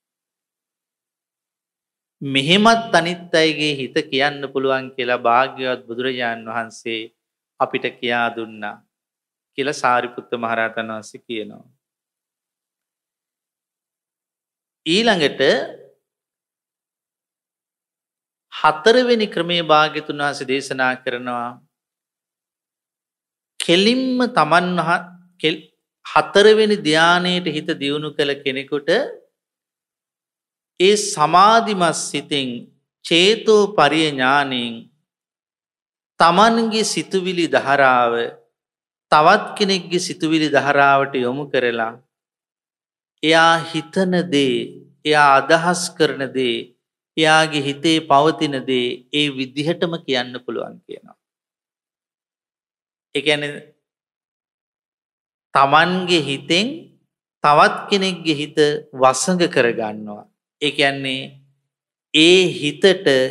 මෙහෙමත් අනිත් අයගේ හිත කියන්න පුළුවන් කියලා භාග්‍යවත් බුදුරජාන් වහන්සේ අපිට කියා දුන්නා කියලා සාරිපුත්ත මහරහතන් වහන්සේ කියනවා. ඊළඟට හතරවෙනි ක්‍රමයේ භාග්‍යතුන් වහන්සේ දේශනා කරනවා කෙලින්ම තමන් හතරවෙනි ධානයේට හිත දියුණු කළ කෙනෙකුට ඒ සමාධිමත් සිතින් චේතෝ පරිඥාණයෙන් තමන්ගේ සිතුවිලි ධාරාව තවත් කෙනෙක්ගේ සිතුවිලි ධාරාවට යොමු කරලා එයා හිතන දේ එයා අදහස් කරන දේ එයාගේ හිතේ පවතින දේ ඒ විදිහටම කියන්න පුළුවන් කියනවා. ඒ කියන්නේ තමන්ගේ හිතෙන් තවත් කෙනෙක්ගේ හිත වසඟ කරගන්නවා. ඒ කියන්නේ ඒ හිතට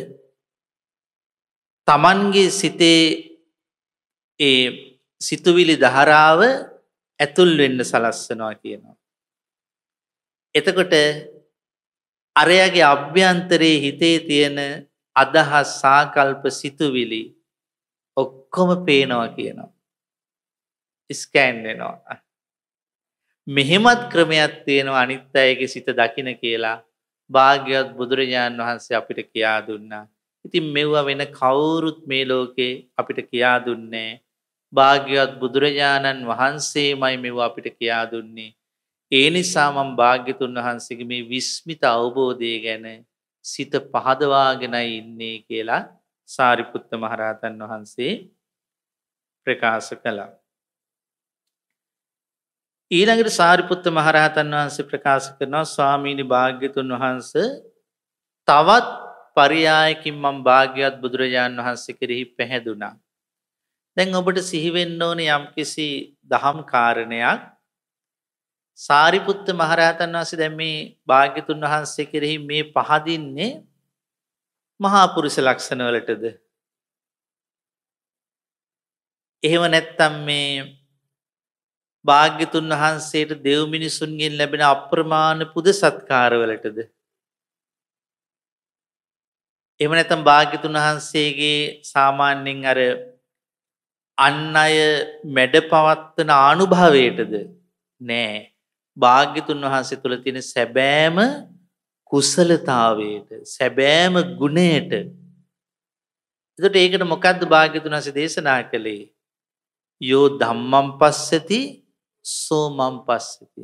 තමන්ගේ සිතේ ඒ සිතුවිලි ධාරාව ඇතුල් වෙන්න සලස්සනවා කියනවා. එතකොට අරයාගේ අභ්‍යන්තරයේ හිතේ තියෙන අදහස් සාකල්ප සිතුවිලි ඔක්කොම පේනවා කියනවා. ස්කෑන් වෙනවා. මෙහෙමත් ක්‍රමයක් තියෙනවා අනිත් අයගේ සිත දකින්න කියලා භාග්‍යවත් බුදුරජාණන් වහන්සේ අපිට කියා දුන්නා. ඉතින් මෙවුවා වෙන කවුරුත් මේ ලෝකේ අපිට කියා දුන්නේ භාග්‍යවත් බුදුරජාණන් වහන්සේමයි මෙවුවා අපිට කියා දුන්නේ. ඒ නිසා මම භාග්‍යතුන් වහන්සේගේ මේ විස්මිත අවබෝධය ගැන සිත පහදවාගෙනයි ඉන්නේ කියලා සාරිපුත්ත මහරහතන් වහන්සේ ප්‍රකාශ කළා. ඊළඟට සාරිපුත්ත මහරහතන් වහන්සේ ප්‍රකාශ කරනවා ස්වාමීනි භාග්‍යතුන් වහන්සේ තවත් පරියායකින් මම භාග්‍යවත් බුදුරජාණන් වහන්සේ කෙරෙහි පැහැදුනා. දැන් ඔබට සිහි වෙන්න ඕනේ යම්කිසි දහම් කාරණයක්. සාරිපුත්ත මහරහතන් වහන්සේ දැන් මේ භාග්‍යතුන් වහන්සේ කෙරෙහි මේ පහදින්නේ මහා පුරුෂ ලක්ෂණ වලටද? එහෙම නැත්නම් මේ භාග්‍යතුන් වහන්සේට දෙව් මිනිසුන්ගෙන් ලැබෙන අප්‍රමාණ පුද සත්කාර වලටද? එහෙම නැත්නම් භාග්‍යතුන් වහන්සේගේ සාමාන්‍යයෙන් අර අන් අය මැඩ පවත්වන ආනුභාවයටද? නෑ. භාග්‍යතුන් වහන්සේ තුළ තියෙන සැබෑම කුසලතාවයට, සැබෑම ගුණයට. එතකොට ඒකට මොකද්ද භාග්‍යතුන් වහන්සේ දේශනා කළේ? යෝ ධම්මං පස්සති සෝ මං පස්සති.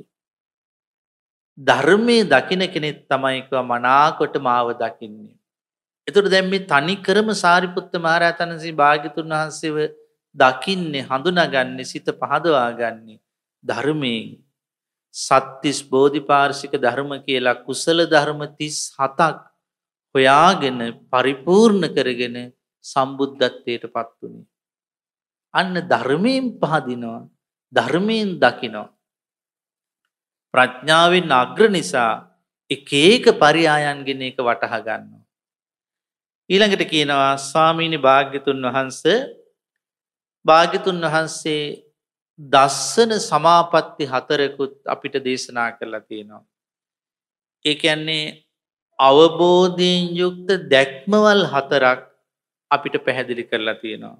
ධර්මයේ දකින්න කෙනෙක් තමයි කව මනාකොට මාව දකින්නේ. එතකොට දැන් මේ තනි කරම සාරිපුත්ත මහරහතන් වහන්සේ භාග්‍යතුන් වහන්සේව දකින්නේ, හඳුනාගන්නේ, සිත පහදවාගන්නේ ධර්මයෙන්. සත්‍තිස් බෝධිපාර්ශික ධර්ම කියලා කුසල ධර්ම තිස් හතක් හොයාගෙන පරිපූර්ණ කරගෙන සම්බුද්ධත්වයට පත් වුණේ. අන්න ධර්මයෙන් පහදිනවා, ධර්මයෙන් දකිනවා. ප්‍රඥාවෙන් අග්‍ර නිසා එක එක පරියායන්ගෙන එක වටහා ගන්නවා. ඊළඟට කියනවා ස්වාමීනි භාග්‍යතුන් වහන්සේ භාග්‍යතුන් වහන්සේ දස්සන සමාපatti හතරකුත් අපිට දේශනා කරලා තියෙනවා. ඒ කියන්නේ අවබෝධයෙන් යුක්ත දැක්මවල් හතරක් අපිට පැහැදිලි කරලා තියෙනවා.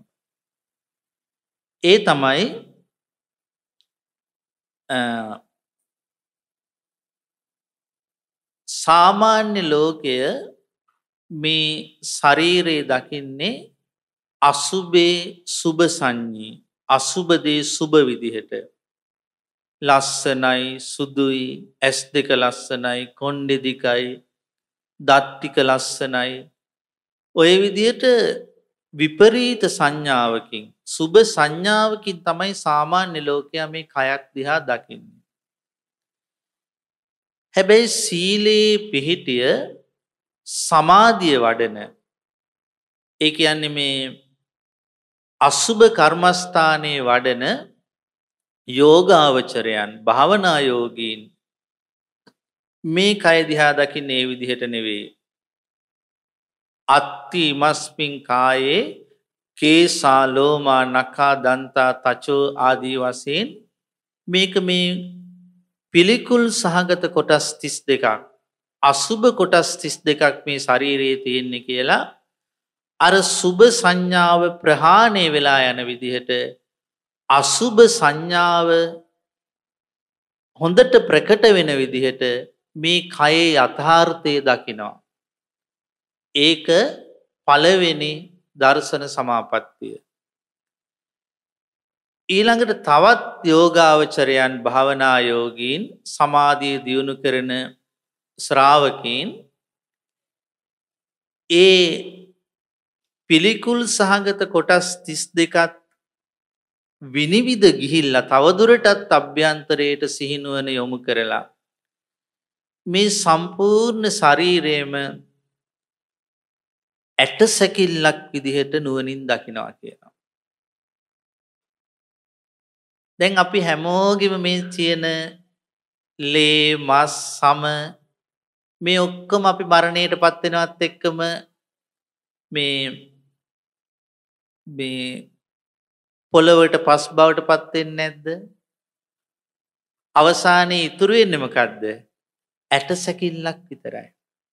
ඒ තමයි සාමාන්‍ය ලෝකය මේ ශරීරය දකින්නේ අසුබේ සුබ සංඤී, අසුබ දේ සුබ විදිහට. ලස්සනයි, සුදුයි, ඇස් දෙක ලස්සනයි, කොණ්ඩෙ දිගයි, දත් ටික ලස්සනයි. ඔය විදිහට විපරීත සංඥාවකින්, සුබ සංඥාවකින් තමයි සාමාන්‍ය ලෝකයා මේ කයක් දිහා දකින්නේ. හැබැයි සීලේ පිහිටිය සමාධිය වඩන, ඒ කියන්නේ මේ අසුබ කර්මස්ථානයේ වඩන යෝගාවචරයන්, භාවනා යෝගීන් මේ කය දිහා දකින්නේ ඒ විදිහට නෙවෙයි. අත්ති මස්මින් කායේ කේසා ලෝමා නඛා දන්තා තචෝ ආදී වශයෙන් මේක මේ පිළිකුල් සහගත කොටස් තිස් දෙකක්, අසුබ කොටස් තිස් දෙකක් මේ ශරීරයේ තියෙන්නේ කියලා අර සුබ සංඥාව ප්‍රහාණය වෙලා යන විදිහට අසුබ සංඥාව හොඳට ප්‍රකට වෙන විදිහට මේ කයේ යථාර්ථය දකිනවා. ඒක පළවෙනි දර්ශන සමාපත්තිය. ඊළඟට තවත් යෝගාවචරයන්, භාවනා යෝගීන්, සමාධිය දියුණු කරන ශ්‍රාවකීන් ඒ පිළිකුල් සහගත කොටස් තිස් දෙකත් විනිවිද ගිහිල්ලා තවදුරටත් අභ්‍යන්තරයට සිහිනුවන යොමු කරලා මේ සම්පූර්ණ ශරීරයේම ඇට සැකිල්ලක් විදිහට නුවණින් දකිනවා කියනවා. දැන් අපි හැමෝගෙම මේ තියෙන ලේ, මස්, සම මේ ඔක්කොම අපි මරණයට පත් වෙනවත් එක්කම මේ මේ පොළවට පස් බවට පත් වෙන්නේ නැද්ද? අවසානයේ ඉතුරු වෙන්නේ මොකද්ද? ඇට සැකිල්ලක් විතරයි.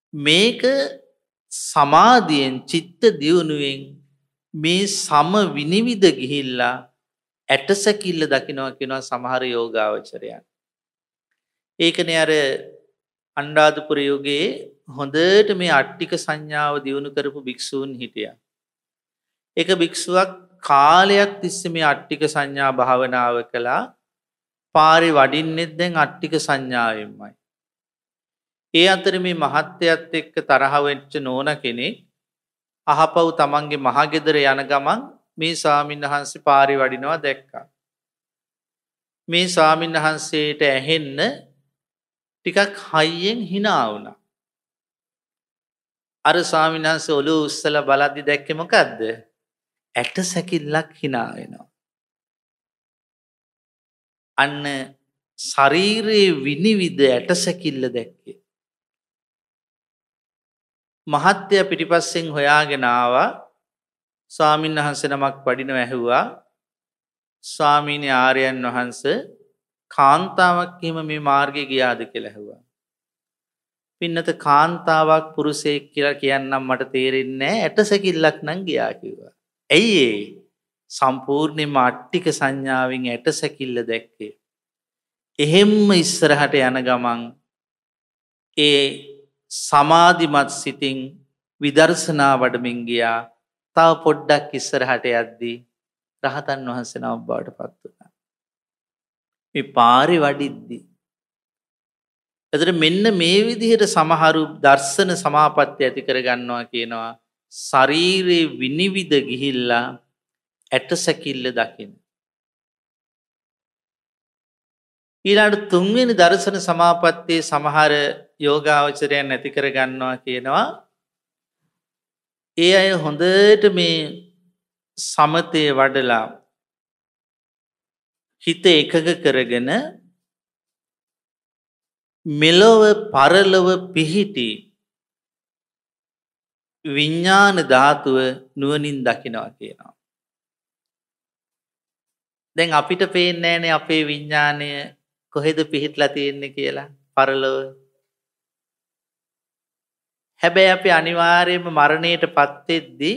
මේක සමාධියෙන් චිත්ත දියුණුවෙන් මේ සම විනිවිද ගිහිල්ලා ඇටසැකිල්ල දකින්නවා කියනවා සමහර යෝගාවචරයන්. ඒකනේ අර අනුරාධපුර යුගයේ හොඳට මේ අට්ටික සංඥාව දියුණු කරපු භික්ෂූන් හිටියා. එක භික්ෂුවක් කාලයක් තිස්සේ මේ අට්ටික සංඥා භාවනාව කළා. පාරේ වඩින්නෙත් දැන් අට්ටික සංඥාවෙන්මයි. ඒ අතර මේ මහත්යත් එක්ක තරහ වෙච්ච නෝන කෙනෙක් අහපව් තමන්ගේ මහගෙදර යන ගමන් මේ ස්වාමීන් වහන්සේ පාරේ වඩිනවා දැක්කා. මේ ස්වාමීන් වහන්සේට ඇහෙන්න ටිකක් හයියෙන් hina වුණා. අර ස්වාමීන් වහන්සේ ඔළුව උස්සලා බලද්දි දැක්කේ මොකද්ද? ඇට සැකිල්ලක් hina වෙනවා. අන්න ශරීරයේ විනිවිද ඇට සැකිල්ල දැක්කේ. මහත්ය පිටිපස්සෙන් හොයාගෙන ආවා. ස්වාමීන් වහන්සේ නමක් වඩිනව ඇහුවා. ස්වාමීනි ආර්යයන් වහන්සේ කාන්තාවක් එහෙම මේ මාර්ගේ ගියාද කියලා ඇහුවා. පින්නත කාන්තාවක් පුරුෂයෙක් කියලා කියන්නම් මට තේරෙන්නේ නැහැ. ඇටසැකිල්ලක් නම් ගියා කිව්වා. ඇයි ඒ? සම්පූර්ණයෙන්ම අට්ටික සංඥාවෙන් ඇටසැකිල්ල දැක්කේ. එහෙම්ම ඉස්සරහට යන ගමන් ඒ සමාධිමත් සිතින් විදර්ශනා වඩමින් ගියා. තව පොඩ්ඩක් ඉස්සරහට යද්දී රහතන් වහන්සේ නමක් බවට පත් වුණා. මේ පාරේ වඩිද්දී. එතකොට මෙන්න මේ විදිහට සමහරු දර්ශන සමාපත්තිය ඇති කර ගන්නවා කියනවා. ශරීරේ විනිවිද ගිහිල්ලා ඇටසැකිල්ල දකින්න. ඊළඟ තුන්වෙනි දර්ශන සමාපත්තියේ සමහර යෝගාවචරයන් ඇති කර ගන්නවා කියනවා. ඒ අය හොඳට මේ සමතේ වඩලා හිත එකග කරගෙන මෙලොව පරලොව පිහිටි විඥාන ධාතුව නුවණින් දකිනවා කියනවා. දැන් අපිට පේන්නේ නැහැනේ අපේ විඥාණය කොහෙද පිහිටලා තියෙන්නේ කියලා පරලොව. හැබැයි අපි අනිවාර්යයෙන්ම මරණයටපත් වෙද්දී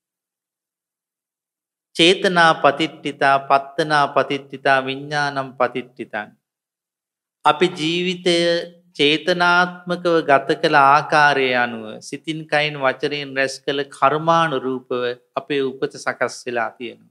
චේතනා පතිට්ඨිතා පත්තනා පතිට්ඨිතා විඥානම් පතිට්ඨිතං. අපි ජීවිතය චේතනාත්මකව ගත කළ ආකාරය අනුව සිතින් කයින් වචනයෙන් රැස් කළ කර්මානුරූපව අපේ උපත සකස් වෙලා තියෙනවා.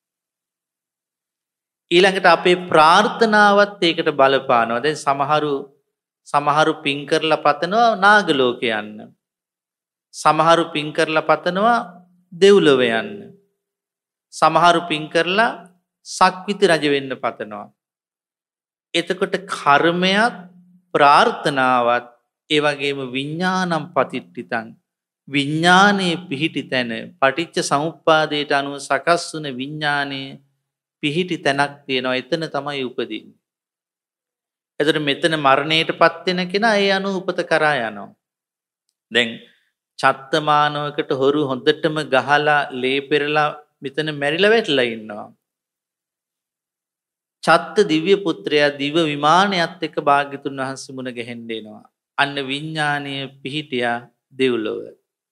ඊළඟට අපේ ප්‍රාර්ථනාවත් ඒකට බලපානවා. දැන් සමහරු සමහරු පින් කරලා පතනවා නාග ලෝකේ යන්න. සමහරු පින් කරලා පතනවා දෙව්ලොව යන්න. සමහරු පින් කරලා සක්විති රජ වෙන්න පතනවා. එතකොට කර්මයක් ප්‍රාර්ථනාවත් ඒ වගේම විඥානම් පතිට්ඨිතං විඥානයේ පිහිටි තැන පටිච්ච සමුප්පාදයට අනුව සකස් වුන විඥානයේ පිහිටි තැනක් තියෙනවා. එතන තමයි උපදින්නේ. එතකොට මෙතන මරණයටපත් වෙන කෙනා ඒ අනුව උපත කරා යනවා. දැන් චත්තමානවකට හොරු හොඳටම ගහලා ලේ පෙරලා මෙතන මැරිලා වැටලා ඉන්නවා. චත්ත දිව්‍ය පුත්‍රයා දිව විමානයත් එක්ක භාග්‍යතුන් වහන්සේ මුණ ගැහෙන්න එනවා. අන්න විඥානීය පිහිටියා දෙව්ලොව.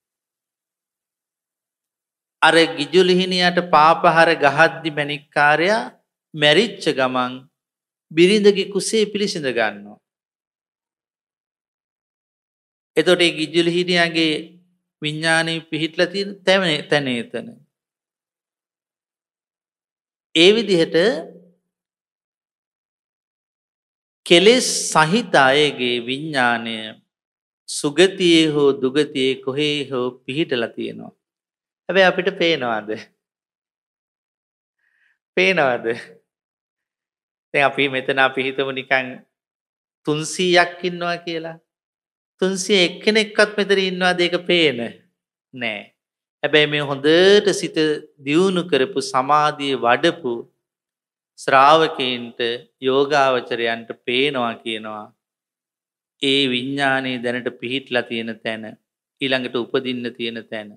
අර ගිජුලිහිනියට පාපහර ගහද්දි මණික්කාරයා මැරිච්ච ගමන් බිරිඳගේ කුසේ පිළිසිඳ ගන්නවා. එතකොට ඒ ගිජුලිහිනියගේ විඥානීය පිහිටලා තියෙන තැන එතන. ඒ විදිහට කෙලෙස් සහිත අයගේ විඥානය සුගතියේ හෝ දුගතියේ කොහේ හෝ පිහිටලා තියෙනවා. හැබැයි අපිට පේනවද? පේනවද? දැන් අපි මෙතන අපි හිතමු නිකන් තුන්සීයක් ඉන්නවා කියලා. තුන්සිය එක්කෙනෙක්වත් මෙතන ඉන්නවද ඒක පේන නෑ. හැබැයි මේ හොඳට සිත දියුණු කරපු සමාධිය වඩපු ශ්‍රාවකයන්ට යෝගාවචරයන්ට පේනවා කියනවා ඒ විඥානයේ දැනට පිහිටලා තියෙන තැන ඊළඟට උපදින්න තියෙන තැන.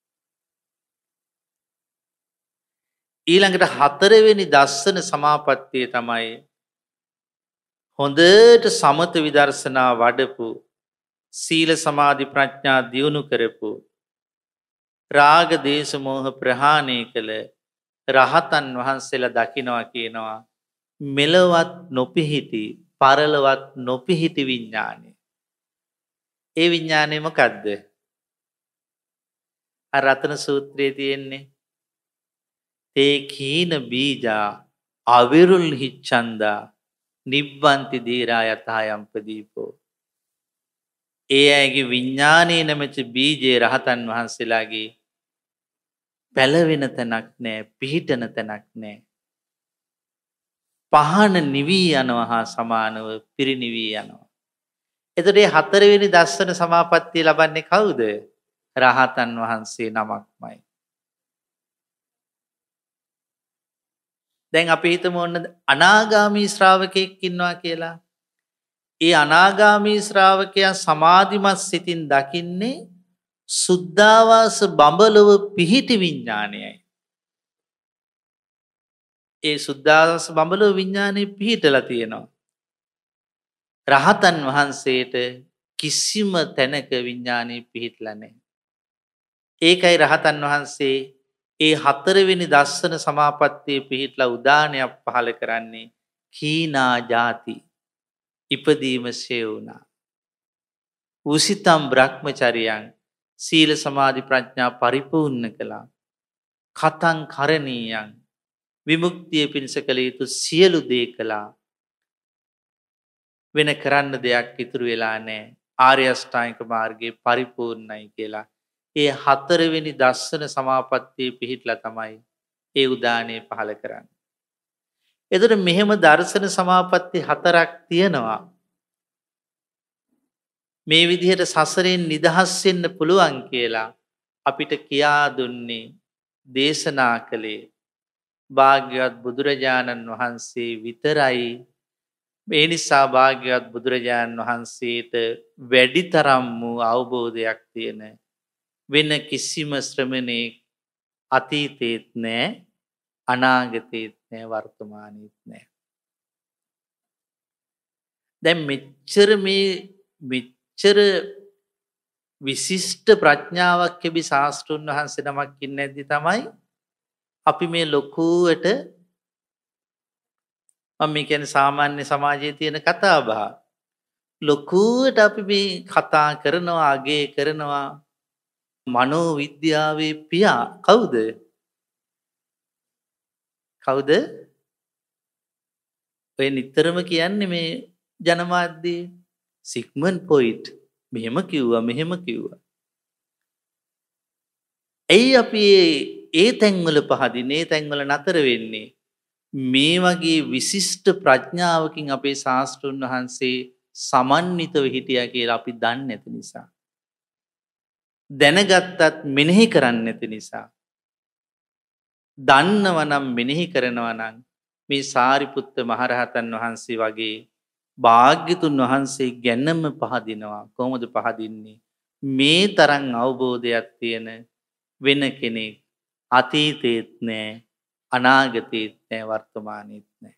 ඊළඟට හතරවෙනි දස්සන සමාපත්තිය තමයි හොඳට සමත විදර්ශනා වඩපු සීල සමාධි ප්‍රඥා දියුණු කරපු රාග දේශ මොහ ප්‍රහාණය කළ රහතන් වහන්සේලා දකිනවා කියනවා මෙලවත් නොපිහිටි පරලවත් නොපිහිටි විඥානය. ඒ විඥානය මොකද්ද? අර රතන සූත්‍රයේ තියෙන්නේ තේ කීන බීජා අවිරුල් හිච්ඡන්දා නිබ්බන්ති දීරා යතයම්පදීපෝ. ඒ අයගේ විඥානයේ නැමැති බීජේ රහතන් වහන්සේලාගේ පැලවෙන තැනක් නැහැ, පිහිටන තැනක් නැහැ. පහන නිවි යනවා හා සමානව පිරිනිවි යනවා. එතකොට මේ හතරවෙනි දස්සන සමාපත්තිය ලබන්නේ කවුද? රහතන් වහන්සේ නමක්මයි. දැන් අපි හිතමු ඔන්න අනාගාමී ශ්‍රාවකෙක් ඉන්නවා කියලා. ඒ අනාගාමී ශ්‍රාවකයා සමාධිමත් සිතින් දකින්නේ සුද්ධාවාස බඹලව පිහිටි විඥානයයි. ඒ සුද්ධාවාස බඹලව විඥානේ පිහිටලා තියෙනවා. රහතන් වහන්සේට කිසිම තැනක විඥානේ පිහිටලා නැහැ. ඒකයි රහතන් වහන්සේ ඒ හතරවෙනි දස්සන සමාපත්තියේ පිහිටලා උදානයක් පහල කරන්නේ කීනා ජාති ඉපදීම සේවුණා. උසිතම් බ්‍රහ්මචරියං සීල සමාධි ප්‍රඥා පරිපූර්ණ කළා. කතං කරණීයං විමුක්තිය පිණිස කළ යුතු සියලු දේ කළා. වෙන කරන්න දෙයක් ඉතුරු වෙලා නැහැ. ආර්ය අෂ්ටාංගික මාර්ගයේ පරිපූර්ණයි කියලා. ඒ හතරවෙනි දස්සන සමාපත්තියේ පිහිටලා තමයි ඒ උදානේ පහල කරන්නේ. එතකොට මෙහෙම දර්ශන සමාපatti හතරක් තියෙනවා. මේ විදිහට සසරෙන් නිදහස් වෙන්න පුළුවන් කියලා අපිට කියා දුන්නේ දේශනා කළේ භාග්‍යවත් බුදුරජාණන් වහන්සේ විතරයි. මේ නිසා භාග්‍යවත් බුදුරජාණන් වහන්සේට වැඩිතරම් වූ අවබෝධයක් තියෙන වෙන කිසිම ශ්‍රමණෙක් අතීතේත් නැහැ, අනාගතේත් නැහැ, වර්තමානයේත් නැහැ. දැන් මෙච්චර මේ මෙච්චර විශිෂ්ට ප්‍රඥාවක් ලැබි ශාස්ත්‍රුන් වහන්සේ නමක් ඉන්නේ නැද්දි තමයි අපි මේ ලොකුවට මම මේ කියන්නේ සාමාන්‍ය සමාජයේ තියෙන කතා බහ ලොකුවට අපි මේ කතා කරනවා, අගය කරනවා. මනෝ විද්‍යාවේ පියා කවුද? කවුද? ඔය නිතරම කියන්නේ මේ ජනමාධ්‍යයේ සිග්මන්ඩ් ෆ්‍රොයිඩ් මෙහෙම කිව්වා මෙහෙම කිව්වා. එයි අපි ඒ තැන්වල පහදින්නේ, ඒ තැන්වල නතර වෙන්නේ මේ වගේ විශිෂ්ට ප්‍රඥාවකින් අපේ ශාස්ත්‍රුන් වහන්සේ සමන්විතව හිටියා කියලා අපි දන්නේ නැති නිසා. දැනගත්තත් මෙනෙහි කරන්නේ නැති නිසා. දන්නවා නම් මෙනෙහි කරනවා නම් මේ සාරිපුත්ත මහරහතන් වහන්සේ වගේ භාග්‍යතුන් වහන්සේ ගැනම පහදිනවා. කොහොමද පහදින්නේ? මේ තරම් අවබෝධයක් තියෙන වෙන කෙනෙක් අතීතේත් නැහැ, අනාගතේත් නැහැ, වර්තමානයේත් නැහැ.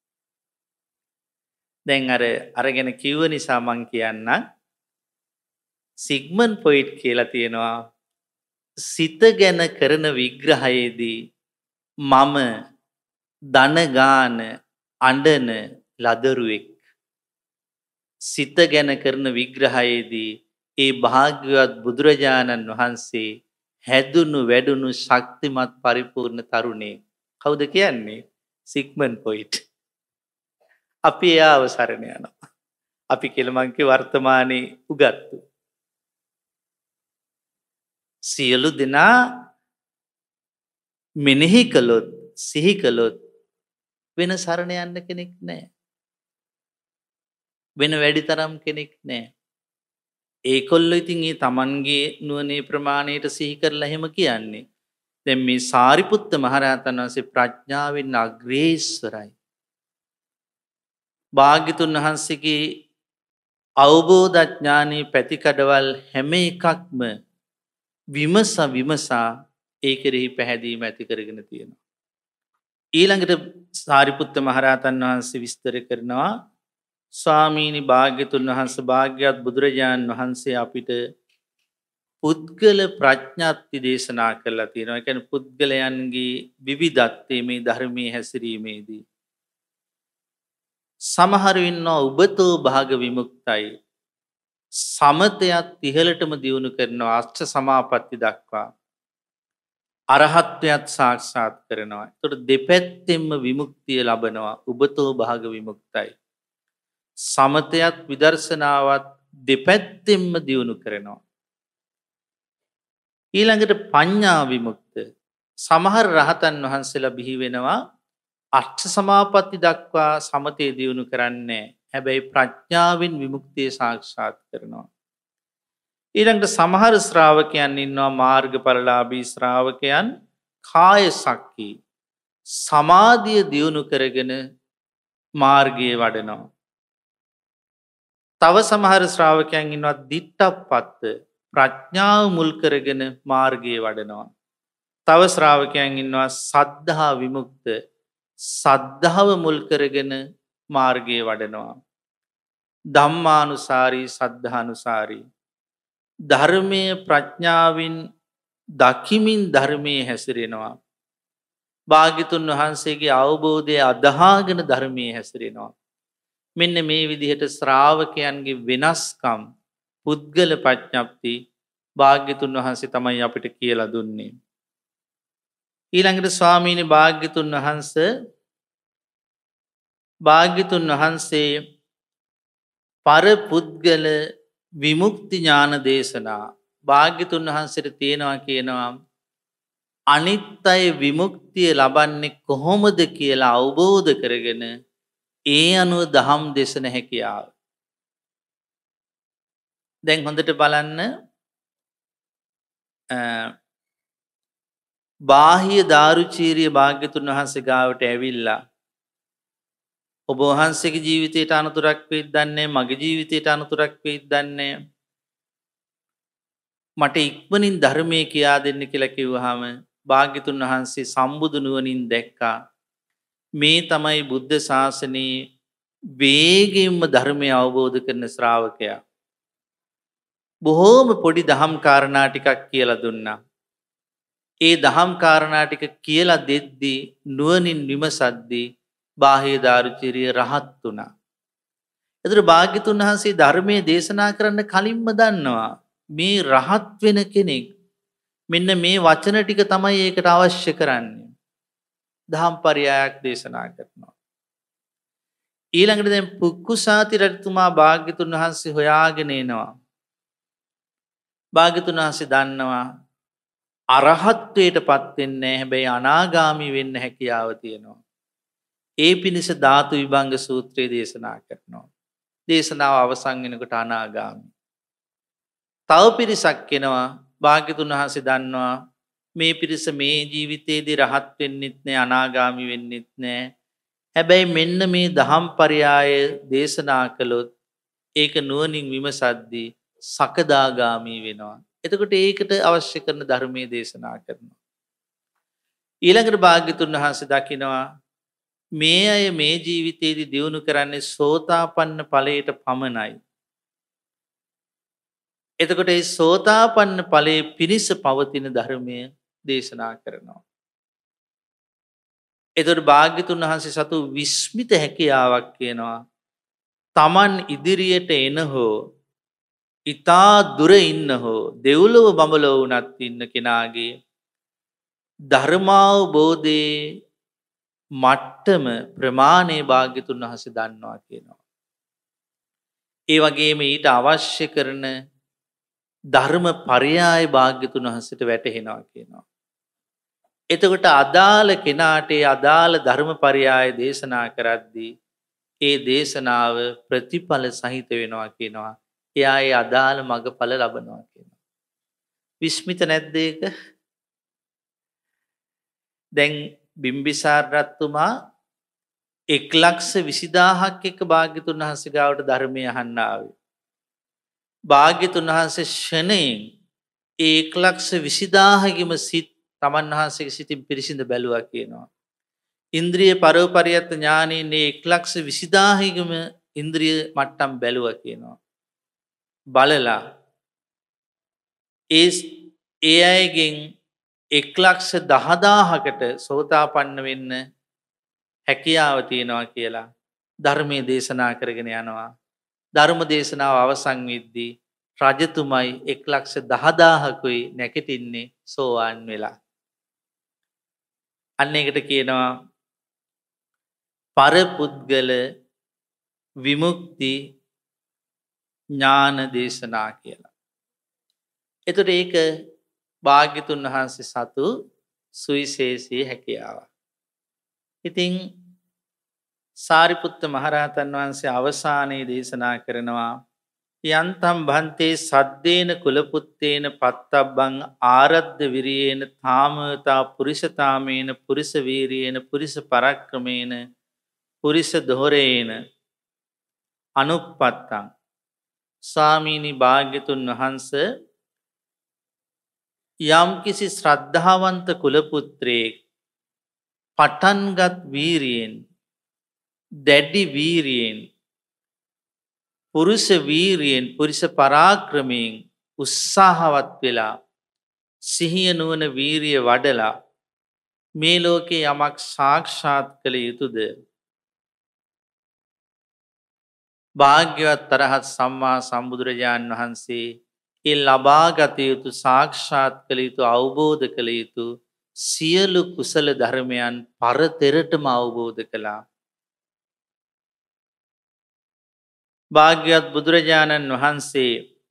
දැන් අර අරගෙන කිව්ව නිසා මං කියන්නම් සිග්මන්ඩ් ෆ්‍රොයිඩ් කියලා තියෙනවා සිත ගැන කරන විග්‍රහයේදී මම දන ගාන අඬන ලදරුවෙක්. සිත ගැන කරන විග්‍රහයේදී ඒ භාග්‍යවත් බුදුරජාණන් වහන්සේ හැදුණු වැඩුණු ශක්තිමත් පරිපූර්ණ තරුණයෙක්. කවුද කියන්නේ? Sigmund Freud. අපි එයාව සරණ යනවා. අපි කෙලමන්ගේ වර්තමානයේ උගත්තු සියලු දෙනා මෙනෙහි කළොත්, සිහි කළොත් වෙන සරණ යන්න කෙනෙක් නැහැ. වෙන වැඩිතරම් කෙනෙක් නැහැ. ඒකොල්ලෝ ඉතින් ඒ තමන්ගේ නුවණේ ප්‍රමාණයට සිහි කරලා එහෙම කියන්නේ. දැන් මේ සාරිපුත්ත මහරහතන් වහන්සේ ප්‍රඥාවෙන් අග්‍රේස්වරයි. භාග්‍යතුන් වහන්සේගේ අවබෝධ ඥානී පැතිකඩවල් හැම එකක්ම විමස විමසා ඒ කෙරෙහි පැහැදීම ඇති කරගෙන තියෙනවා. ඊළඟට සාරිපුත්ත මහරහතන් වහන්සේ විස්තර කරනවා ස්වාමීනි භාග්‍යතුන් වහන්සේ භාග්‍යවත් බුදුරජාණන් වහන්සේ අපිට පුද්ගල ප්‍රඥප්ති දේශනා කළා තියෙනවා. ඒ කියන්නේ පුද්ගලයන්ගේ විවිධත්වයේ මේ ධර්මයේ හැසිරීමේදී සමහර ඉන්නවා උබතෝ භාග විමුක්තයි. සමතයත් ඉහළටම දියුණු කරනවා අෂ්ට සමාපatti දක්වා. අරහත්ත්වයට සාක්ෂාත් කරනවා. ඒතකොට දෙපැත්තෙන්ම විමුක්තිය ලබනවා. උබතෝ භාග විමුක්තයි. සමතයත් විදර්ශනාවත් දෙපැත්තෙන්ම දියුණු කරනවා. ඊළඟට පඤ්ඤා විමුක්ත. සමහර රහතන් වහන්සේලා බිහි වෙනවා අෂ්ට සමාපatti දක්වා සමතේ දියුණු කරන්නේ. හැබැයි ප්‍රඥාවෙන් විමුක්තිය සාක්ෂාත් කරනවා. ඊළඟට සමහර ශ්‍රාවකයන් ඉන්නවා මාර්ගඵලලාභී ශ්‍රාවකයන් කාය සක්කී සමාධිය දියුණු කරගෙන මාර්ගයේ වඩනවා. තව සමහර ශ්‍රාවකයන් ඉන්නවා දිට්ඨප්පත්ත ප්‍රඥාව මුල් කරගෙන මාර්ගයේ වඩනවා. තව ශ්‍රාවකයන් ඉන්නවා සද්ධා විමුක්ත සද්ධාව මුල් කරගෙන මාර්ගයේ වඩනවා. ධම්මානුසාරී සද්ධානුසාරී ධර්මයේ ප්‍රඥාවෙන් දකිමින් ධර්මයේ හැසිරෙනවා. භාග්‍යතුන් වහන්සේගේ අවබෝධය අදහාගෙන ධර්මයේ හැසිරෙනවා. මෙන්න මේ විදිහට ශ්‍රාවකයන්ගේ වෙනස්කම් පුද්ගල ප්‍රඥප්ති භාග්‍යතුන් වහන්සේ තමයි අපිට කියලා දුන්නේ. ඊළඟට ස්වාමීනි භාග්‍යතුන් වහන්සේ භාග්‍යතුන් වහන්සේ පරපුද්ගල විමුක්ති ඥාන දේශනා භාග්‍යතුන් වහන්සේට තියෙනවා කියනවා අනිත් අය විමුක්තිය ලබන්නේ කොහොමද කියලා අවබෝධ කරගෙන ඒ අනුව දහම් දේශන හැකියාව. දැන් හොඳට බලන්න බාහිය දාරුචීරිය භාග්‍යතුන් වහන්සේ ගාවට ඇවිල්ලා ඔබ වහන්සේගේ ජීවිතයට අනතුරක් වෙයිද දන්නේ මගේ ජීවිතයට අනතුරක් වෙයිද දන්නේ මට ඉක්මනින් ධර්මයේ කියා දෙන්න කියලා කිව්වහම භාග්‍යතුන් වහන්සේ සම්බුදු නුවණින් දැක්කා මේ තමයි බුද්ධ ශාසනයේ වේගෙන්ම ධර්මය අවබෝධ කරන ශ්‍රාවකයා. බොහෝම පොඩි දහම් කාරණා ටිකක් කියලා දුන්නා. ඒ දහම් කාරණා ටික කියලා දෙද්දී නුවණින් විමසද්දී බාහිය දාරුචීරිය රහත් වුණා. ඒතර භාග්‍යතුන් වහන්සේ ධර්මයේ දේශනා කරන්න කලින්ම දන්නවා මේ රහත් වෙන කෙනෙක් මෙන්න මේ වචන ටික තමයි ඒකට අවශ්‍ය කරන්නේ. දහම් පරයයක් දේශනා කරනවා. ඊළඟට දැන් පුක්කුසාති රජතුමා භාග්‍යතුන් වහන්සේ හොයාගෙන එනවා. භාග්‍යතුන් වහන්සේ දන්නවා අරහත්ත්වයට පත් වෙන්නේ නැහැ හැබැයි අනාගාමී වෙන්න හැකියාව තියෙනවා. ඒ පිණිස ධාතු විභංග සූත්‍රය දේශනා කරනවා. දේශනාව අවසන් වෙනකොට අනාගාමී. තව පිරිසක් එනවා භාග්‍යතුන් වහන්සේ දන්නවා මේ පිරිස මේ ජීවිතයේදී රහත් වෙන්නෙත් නෑ අනාගාමී වෙන්නෙත් නෑ. හැබැයි මෙන්න මේ දහම් පරයය දේශනා කළොත් ඒක නුවණින් විමසද්දී සකදාගාමී වෙනවා. එතකොට ඒකට අවශ්‍ය කරන ධර්මයේ දේශනා කරනවා. ඊළඟට භාග්‍යතුන් වහන්සේ දකිනවා මේ අය මේ ජීවිතයේදී දියුණු කරන්නේ සෝතාපන්න ඵලයට පමණයි. එතකොට ඒ සෝතාපන්න ඵලයේ පිරිස පවතින ධර්මය දේශනා කරනවා. එතකොට භාග්‍යතුන් වහන්සේ සතු විස්මිත හැකියාවක් කියනවා. Taman ඉදිරියට එන හෝ ඊතා දුර ඉන්න හෝ දෙව්ලොව බඹලොව වුණත් ඉන්න කෙනාගේ ධර්මාවබෝධයේ මට්ටම ප්‍රමාණය භාග්‍යතුන් වහන්සේ දන්නවා කියනවා. ඒ වගේම ඊට අවශ්‍ය කරන ධර්ම පරයය භාග්‍යතුන් වහන්සේට වැටහෙනවා කියනවා. එතකොට අදාළ කෙනාට අදාළ ධර්ම පරයය දේශනා කරද්දී ඒ දේශනාව ප්‍රතිඵල සහිත වෙනවා කියනවා. එයා ඒ අදාළ මගඵල ලබනවා කියනවා. විස්මිත නැද්ද ඒක? දැන් බිම්බිසාර රජතුමා එක් ලක්ෂ විසිදාහක් එක්ක භාග්‍යතුන් වහන්සේ ගාවට ධර්මය අහන්න ආවේ. භාග්‍යතුන් වහන්සේ ෂණයෙන් ඒ එක් ලක්ෂ විසිදාහකම සිත් තමන් වහන්සේගේ සිතින් පිරිසිඳ බැලුවා කියනවා. ඉන්ද්‍රිය පරෝපරියත් ඥානයෙන් ඒ එක් ලක්ෂ විසිදාහකම ඉන්ද්‍රිය මට්ටම් බැලුවා කියනවා. බලලා ඒ ඒ අයගෙන් එක් ලක්ෂ දහදාහකට සෝතාපන්න වෙන්න හැකියාව තියෙනවා කියලා ධර්මයේ දේශනා කරගෙන යනවා. ධර්ම දේශනාව අවසන් වෙද්දී රජතුමයි එක් ලක්ෂ දහදාහකුයි නැගිටින්නේ සෝවාන් වෙලා. අන්න ඒකට කියනවා පරපුද්ගල විමුක්ති ඥාන දේශනා කියලා. එතකොට ඒක භාග්‍යතුන් වහන්සේ සතු සුවිශේෂී හැකියාව. ඉතින් සාරිපුත්ත මහරහතන් වහන්සේ අවසානයේ දේශනා කරනවා යන්තම් භන්තේ සද්දේන කුලපුත්තේන පත්තබ්බං ආරද්ධ විරියේන තාමතා පුරිසතාමේන පුරිස වීරියේන පුරිස පරක්‍රමේන පුරිස දොහරේන අනුප්පත්තං. ස්වාමීනි භාග්‍යතුන් වහන්සේ යම් කිසි ශ්‍රද්ධාවන්ත කුලපුත්‍රයෙක් පටන්ගත් වීරියෙන් දැඩි වීරියෙන් පුරුෂ වීරියෙන් පුරුෂ පරාක්‍රමයෙන් උත්සාහවත් වෙලා සිහිය නුවණ වීරිය වඩලා මේ ලෝකේ යමක් සාක්ෂාත් කළ යුතුද භාග්‍යවත් තරහත් සම්මා සම්බුදුරජාණන් වහන්සේ ඒ ලබාගත යුතු සාක්ෂාත් කළ යුතු අවබෝධ කළ යුතු සියලු කුසල ධර්මයන් පරතරටම අවබෝධ කළා. භාග්‍යවත් බුදුරජාණන් වහන්සේ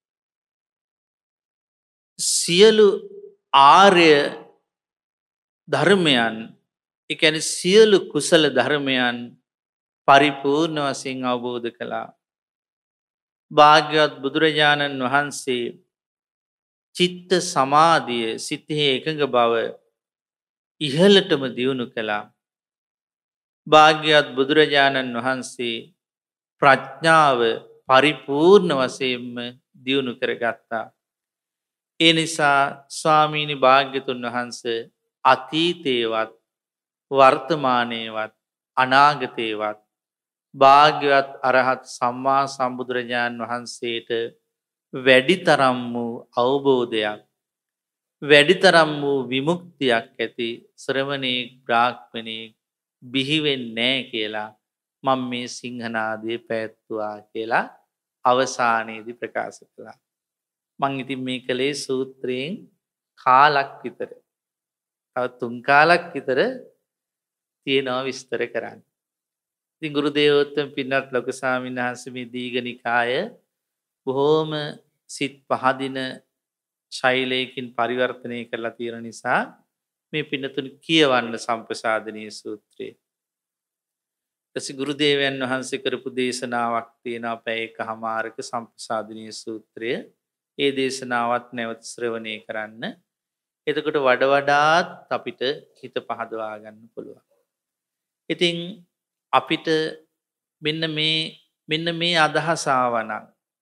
සියලු ආර්ය ධර්මයන් ඒ කියන්නේ සියලු කුසල ධර්මයන් පරිපූර්ණ වශයෙන් අවබෝධ කළා. භාග්‍යවත් බුදුරජාණන් වහන්සේ චිත්ත සමාධිය සිතෙහි එකඟ බව ඉහළටම දියුණු කළා. භාග්‍යවත් බුදුරජාණන් වහන්සේ ප්‍රඥාව පරිපූර්ණ වශයෙන්ම දියුණු කරගත්තා. ඒ නිසා ස්වාමීනි භාග්‍යතුන් වහන්සේ අතීතේවත් වර්තමානයේවත් අනාගතේවත් භාග්‍යවත් අරහත් සම්මා සම්බුදුරජාණන් වහන්සේට වැඩිතරම් වූ අවබෝධයක් වැඩිතරම් වූ විමුක්තියක් ඇති ශ්‍රමණේක් බ්‍රාහ්මණයෙක් බිහි වෙන්නේ නැහැ කියලා මම මේ සිංහනාදයේ පැවැත්වුවා කියලා අවසානයේදී ප්‍රකාශ කළා. මං ඉතින් මේ කලේ සූත්‍රයෙන් කාලක් විතර තව තුන් කාලක් විතර තියෙනවා විස්තර කරන්න. ඉතින් ගුරු දේවෝත්තම පින්වත් ලොකු ස්වාමීන් වහන්සේ මේ දීඝනිකාය බොහොම සිත් පහදින ශෛලයකින් පරිවර්තනය කරලා තියෙන නිසා මේ පින්නතුන් කියවන්න සම්ප්‍රසාදනීය සූත්‍රය. ඊට ගුරු දේවයන් වහන්සේ කරපු දේශනාවක් තියෙනවා පැය එකමාරක සම්ප්‍රසාදනීය සූත්‍රය. ඒ දේශනාවත් නැවත ශ්‍රවණය කරන්න. එතකොට වඩ වඩාත් අපිට හිත පහදවා ගන්න පුළුවන්. ඉතින් අපිට මෙන්න මේ මෙන්න මේ අදහස ආවනම්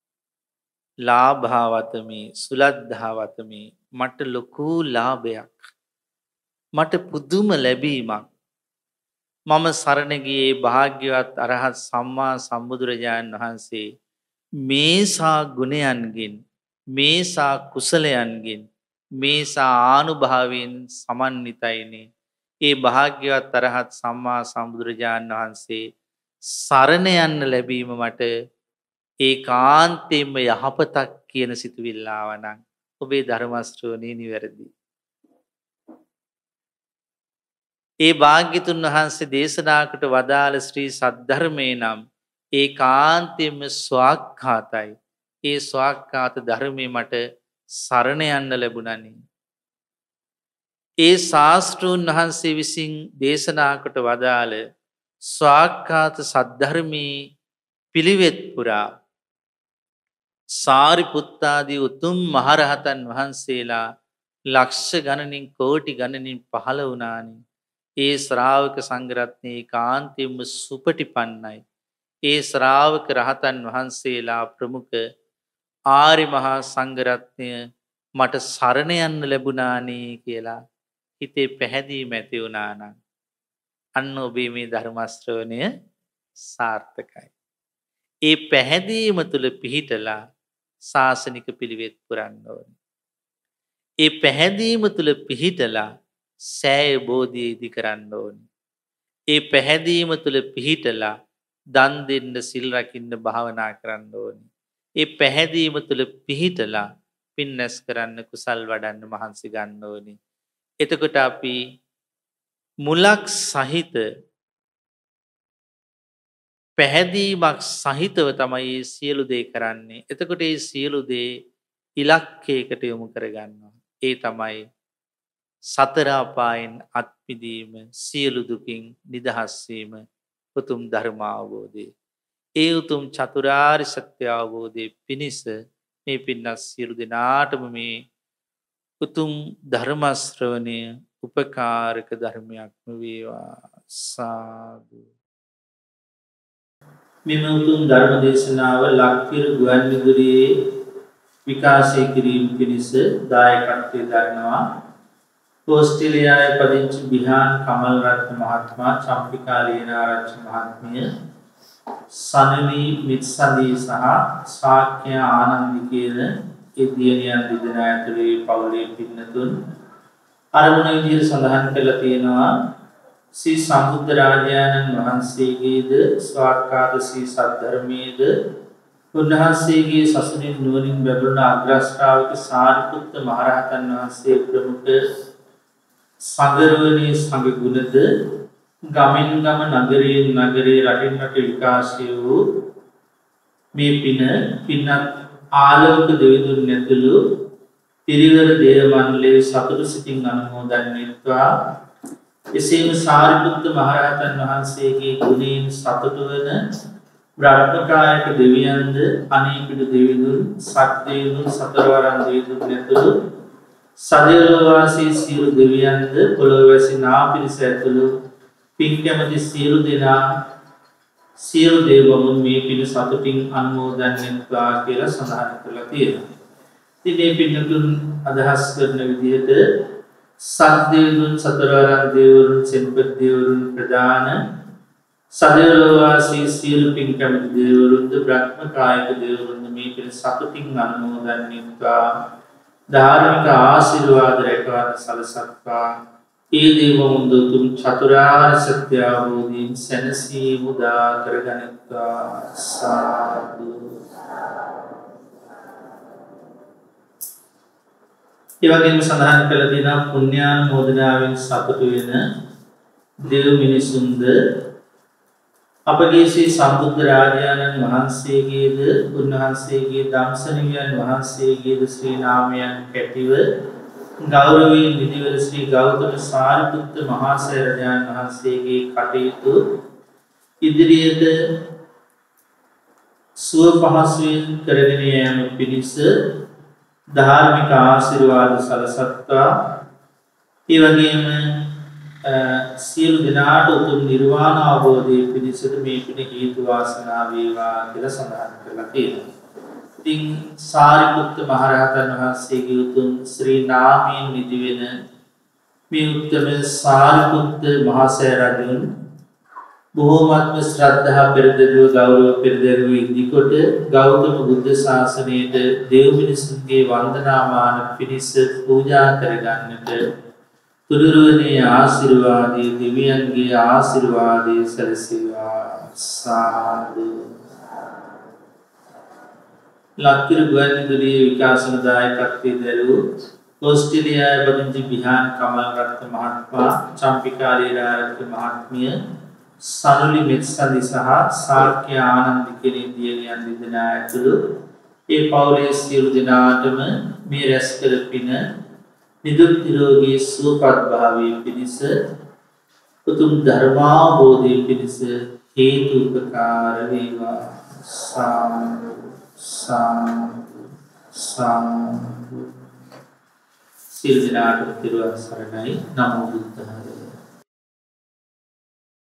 ලාභවතමි සුලද්ධවතමි මට ලොකු ලාභයක් මට පුදුම ලැබීමක් මම සරණ ගියේ භාග්‍යවත් අරහත් සම්මා සම්බුදුරජාණන් වහන්සේ මේසා ගුණයන්ගෙන් මේසා කුසලයන්ගෙන් මේසා ආනුභාවයෙන් සමන්විතයිනේ. ඒ භාග්‍යවත් අරහත් සම්මා සම්බුදුරජාණන් වහන්සේ සරණ යන්න ලැබීම මට ඒකාන්තයෙන්ම යහපතක් කියන සිතුවිල්ල ආවනම් ඔබේ ධර්ම ශ්‍රවණය නිවැරදි. ඒ භාග්‍යතුන් වහන්සේ දේශනා කොට වදාළ ශ්‍රී සද්ධර්මේ නම් ඒකාන්තයෙන්ම ස්වාක්ඛාතයි. ඒ ස්වාක්ඛාත ධර්මයේ මට සරණ යන්න ලැබුණානේ. ඒ ශාස්ත්‍රූන් වහන්සේ විසින් දේශනා කොට වදාළ ස්වාක්ඛාත සද්ධර්මී පිළිවෙත් පුරා සාරිපුත්තාදී උතුම් මහරහතන් වහන්සේලා ලක්ෂ ගණනින් කෝටි ගණනින් පහළ වුණානේ. ඒ ශ්‍රාවක සංඝරත්නයේ කාන්තියම සුපටිපන්නයි. ඒ ශ්‍රාවක රහතන් වහන්සේලා ප්‍රමුඛ ආරි මහා සංඝරත්නය මට සරණ යන්න ලැබුණානේ කියලා හිතේ පැහැදීම ඇති වුණා නම් අන්න ඔබේ මේ ධර්ම ශ්‍රවණය සාර්ථකයි. ඒ පැහැදීම තුළ පිහිටලා ශාසනික පිළිවෙත් පුරන්න ඕනේ. ඒ පැහැදීම තුළ පිහිටලා සෑය බෝධිය ඉදි කරන්න ඕනේ. ඒ පැහැදීම තුළ පිහිටලා දන් දෙන්න සිල් රකින්න භාවනා කරන්න ඕනේ. ඒ පැහැදීම තුළ පිහිටලා පින් නැස් කරන්න කුසල් වඩන්න මහන්සි ගන්න ඕනේ. එතකොට අපි මුලක් සහිත පැහැදීමක් සහිතව තමයි මේ සියලු දේ කරන්නේ. එතකොට මේ සියලු දේ ඉලක්කයකට යොමු කරගන්නවා. ඒ තමයි සතර අපායන් අත් මිදීම, සියලු දුකින් නිදහස් වීම, උතුම් ධර්ම අවබෝධය. ඒ උතුම් චතුරාර්ය සත්‍ය අවබෝධයේ පිණිස මේ පින්වත් සියලු දෙනාටම මේ උතුම් ධර්ම ශ්‍රවණය උපකාරක ධර්මයක්ම වේවා. සාදු. මෙම උතුම් ධර්ම දේශනාව ලක්තිර ගුවන්විදුලියේ විකාශය කිරීම පිණිස දායකත්වයෙන් දරනවා ඕස්ට්‍රේලියාවේ පදිංචි බිහාන් කමල් රත්න මහත්මයා, චම්පිකා ලේනාරච්චි මහත්මිය, සනලි මිත්සදී සහ ශාක්‍ය ආනන්දි කියන ඒ දියණියන් දෙදෙනා ඇතුළේ පවුලේ පින්නතුන් අරමුණ විදිහට සඳහන් කරලා තියෙනවා. ශ්‍රී සම්බුද්ධ රාජානන් වහන්සේගේද ස්වාක්කාත ශ්‍රී සද්ධර්මයේද උන්වහන්සේගේ සසුනින් නුවණින් බැබළුණ අග්‍රශ්‍රාවක සාරිපුත්ත මහරහතන් වහන්සේ ප්‍රමුඛ සංගරවණී සංඝ ගුණද ගමින් ගම නගරයෙන් නගරේ රටින් රට විකාශය වූ මේ පින පින්නත් ආලෝක දෙවිඳුන් ඇතුළු පිරිවර දේව මණ්ඩලයේ සතුටු සිතින් අනුමෝදන් වෙත්වා. එසේම සාරිපුත්ත මහරහතන් වහන්සේගේ ගුණයෙන් සතුටු වන බ්‍රහ්මකායක දෙවියන්ද අනේපිඩු දෙවිඳුන් සත්දේවුන් සතරවරන් දෙවිඳුන් ඇතුළු සදේවවාසී සියලු දෙවියන්ද පොළොවැසි නාපිරිස ඇතුළු පින් කැමති සියලු දෙනා සියලු දේවවරුන් මේ පින සතුටින් අනුමෝදන් වෙත්වා කියලා සඳහන් කරලා තියෙනවා. ඉතින් මේ පින්තුන් අදහස් කරන විදිහට සත්දේවුන් සතරවරන් දෙවිවරුන් සෙන්පත් දෙවිවරුන් ප්‍රදාන සදේවවාසී සියලු පින් කැමති දෙවිවරුන්ද බ්‍රහ්මකායක දෙවිවරුන්ද මේ පින සතුටින් අනුමෝදන් වෙත්වා. ධාර්මික ආශිර්වාද රැකවරණ සලසත්වා. ඒ දේවවරුන් දුතුම් චතුරාර්ය සත්‍ය අවබෝධයෙන් සැනසීම උදා කරගනිත්වා. සාදු. ඒ වගේම සඳහන් කළ තියෙනවා පුණ්‍යානුමෝදනාවෙන් සතුටු වෙන දෙව් මිනිසුන්ද අපගේ ශ්‍රී සම්බුද්ධ රාජානන් වහන්සේගේද උන්වහන්සේගේ ධම්සනිකයන් වහන්සේගේද ශ්‍රී නාමයන් කැටිව ගෞරවයෙන් විධිවල ශ්‍රී ගෞතම සාරිපුත්ත මහා සෑරජාණන් වහන්සේගේ කටයුතු ඉදිරියට සුව පහසුවෙන් කරගෙන යාම පිණිස ධාර්මික ආශිර්වාද සලසත්වා. ඒ වගේම සියලු දෙනාට උතුම් නිර්වාණ අවබෝධයේ පිණිසද මේ පින හේතු වාසනා වේවා කියලා සඳහන් කරලා තියෙනවා. ඉතින් සාරිපුත්ත මහරහතන් වහන්සේගේ උතුම් ශ්‍රී නාමයෙන් නිදි වෙන මේ උත්තම සාරිපුත්ත මහා සෑරජුන් බොහෝමත්ම ශ්‍රද්ධා පෙරදරුව ගෞරව පෙරදරුව ඉදිකොට ගෞතම බුද්ධ ශාසනයට දෙව් මිනිසුන්ගේ වන්දනාමාන පිණිස පූජා කරගන්නට තුනුරුවනේ ආශිර්වාදයේ දෙවියන්ගේ ආශිර්වාදයේ සැලසේවා. සාදු. ලක්තිර ගුවන්විදුලියේ විකාශන දායකත්වයේ දරූ ඕස්ට්‍රේලියාවේ පදිංචි බිහාන් කමල් රත්න මහත්මයා, චම්පිකා ලේනාරච්චි මහත්මිය, සනුලි මෙත්සදි සහ ශාක්‍ය ආනන්ද කියන දියණියන් දෙදෙනා ඇතුළු ඒ පවුලේ සියලු දෙනාටම මේ රැස් කළ පින නිදුක් නිරෝගී සුවපත් භාවයේ පිණිස උතුම් ධර්මාවබෝධයේ පිණිස හේතු උපකාර වේවා. සාදු සාදු සාදු. සියලු දෙනාට තිරුවන් සරණයි. නමෝ බුද්ධාය.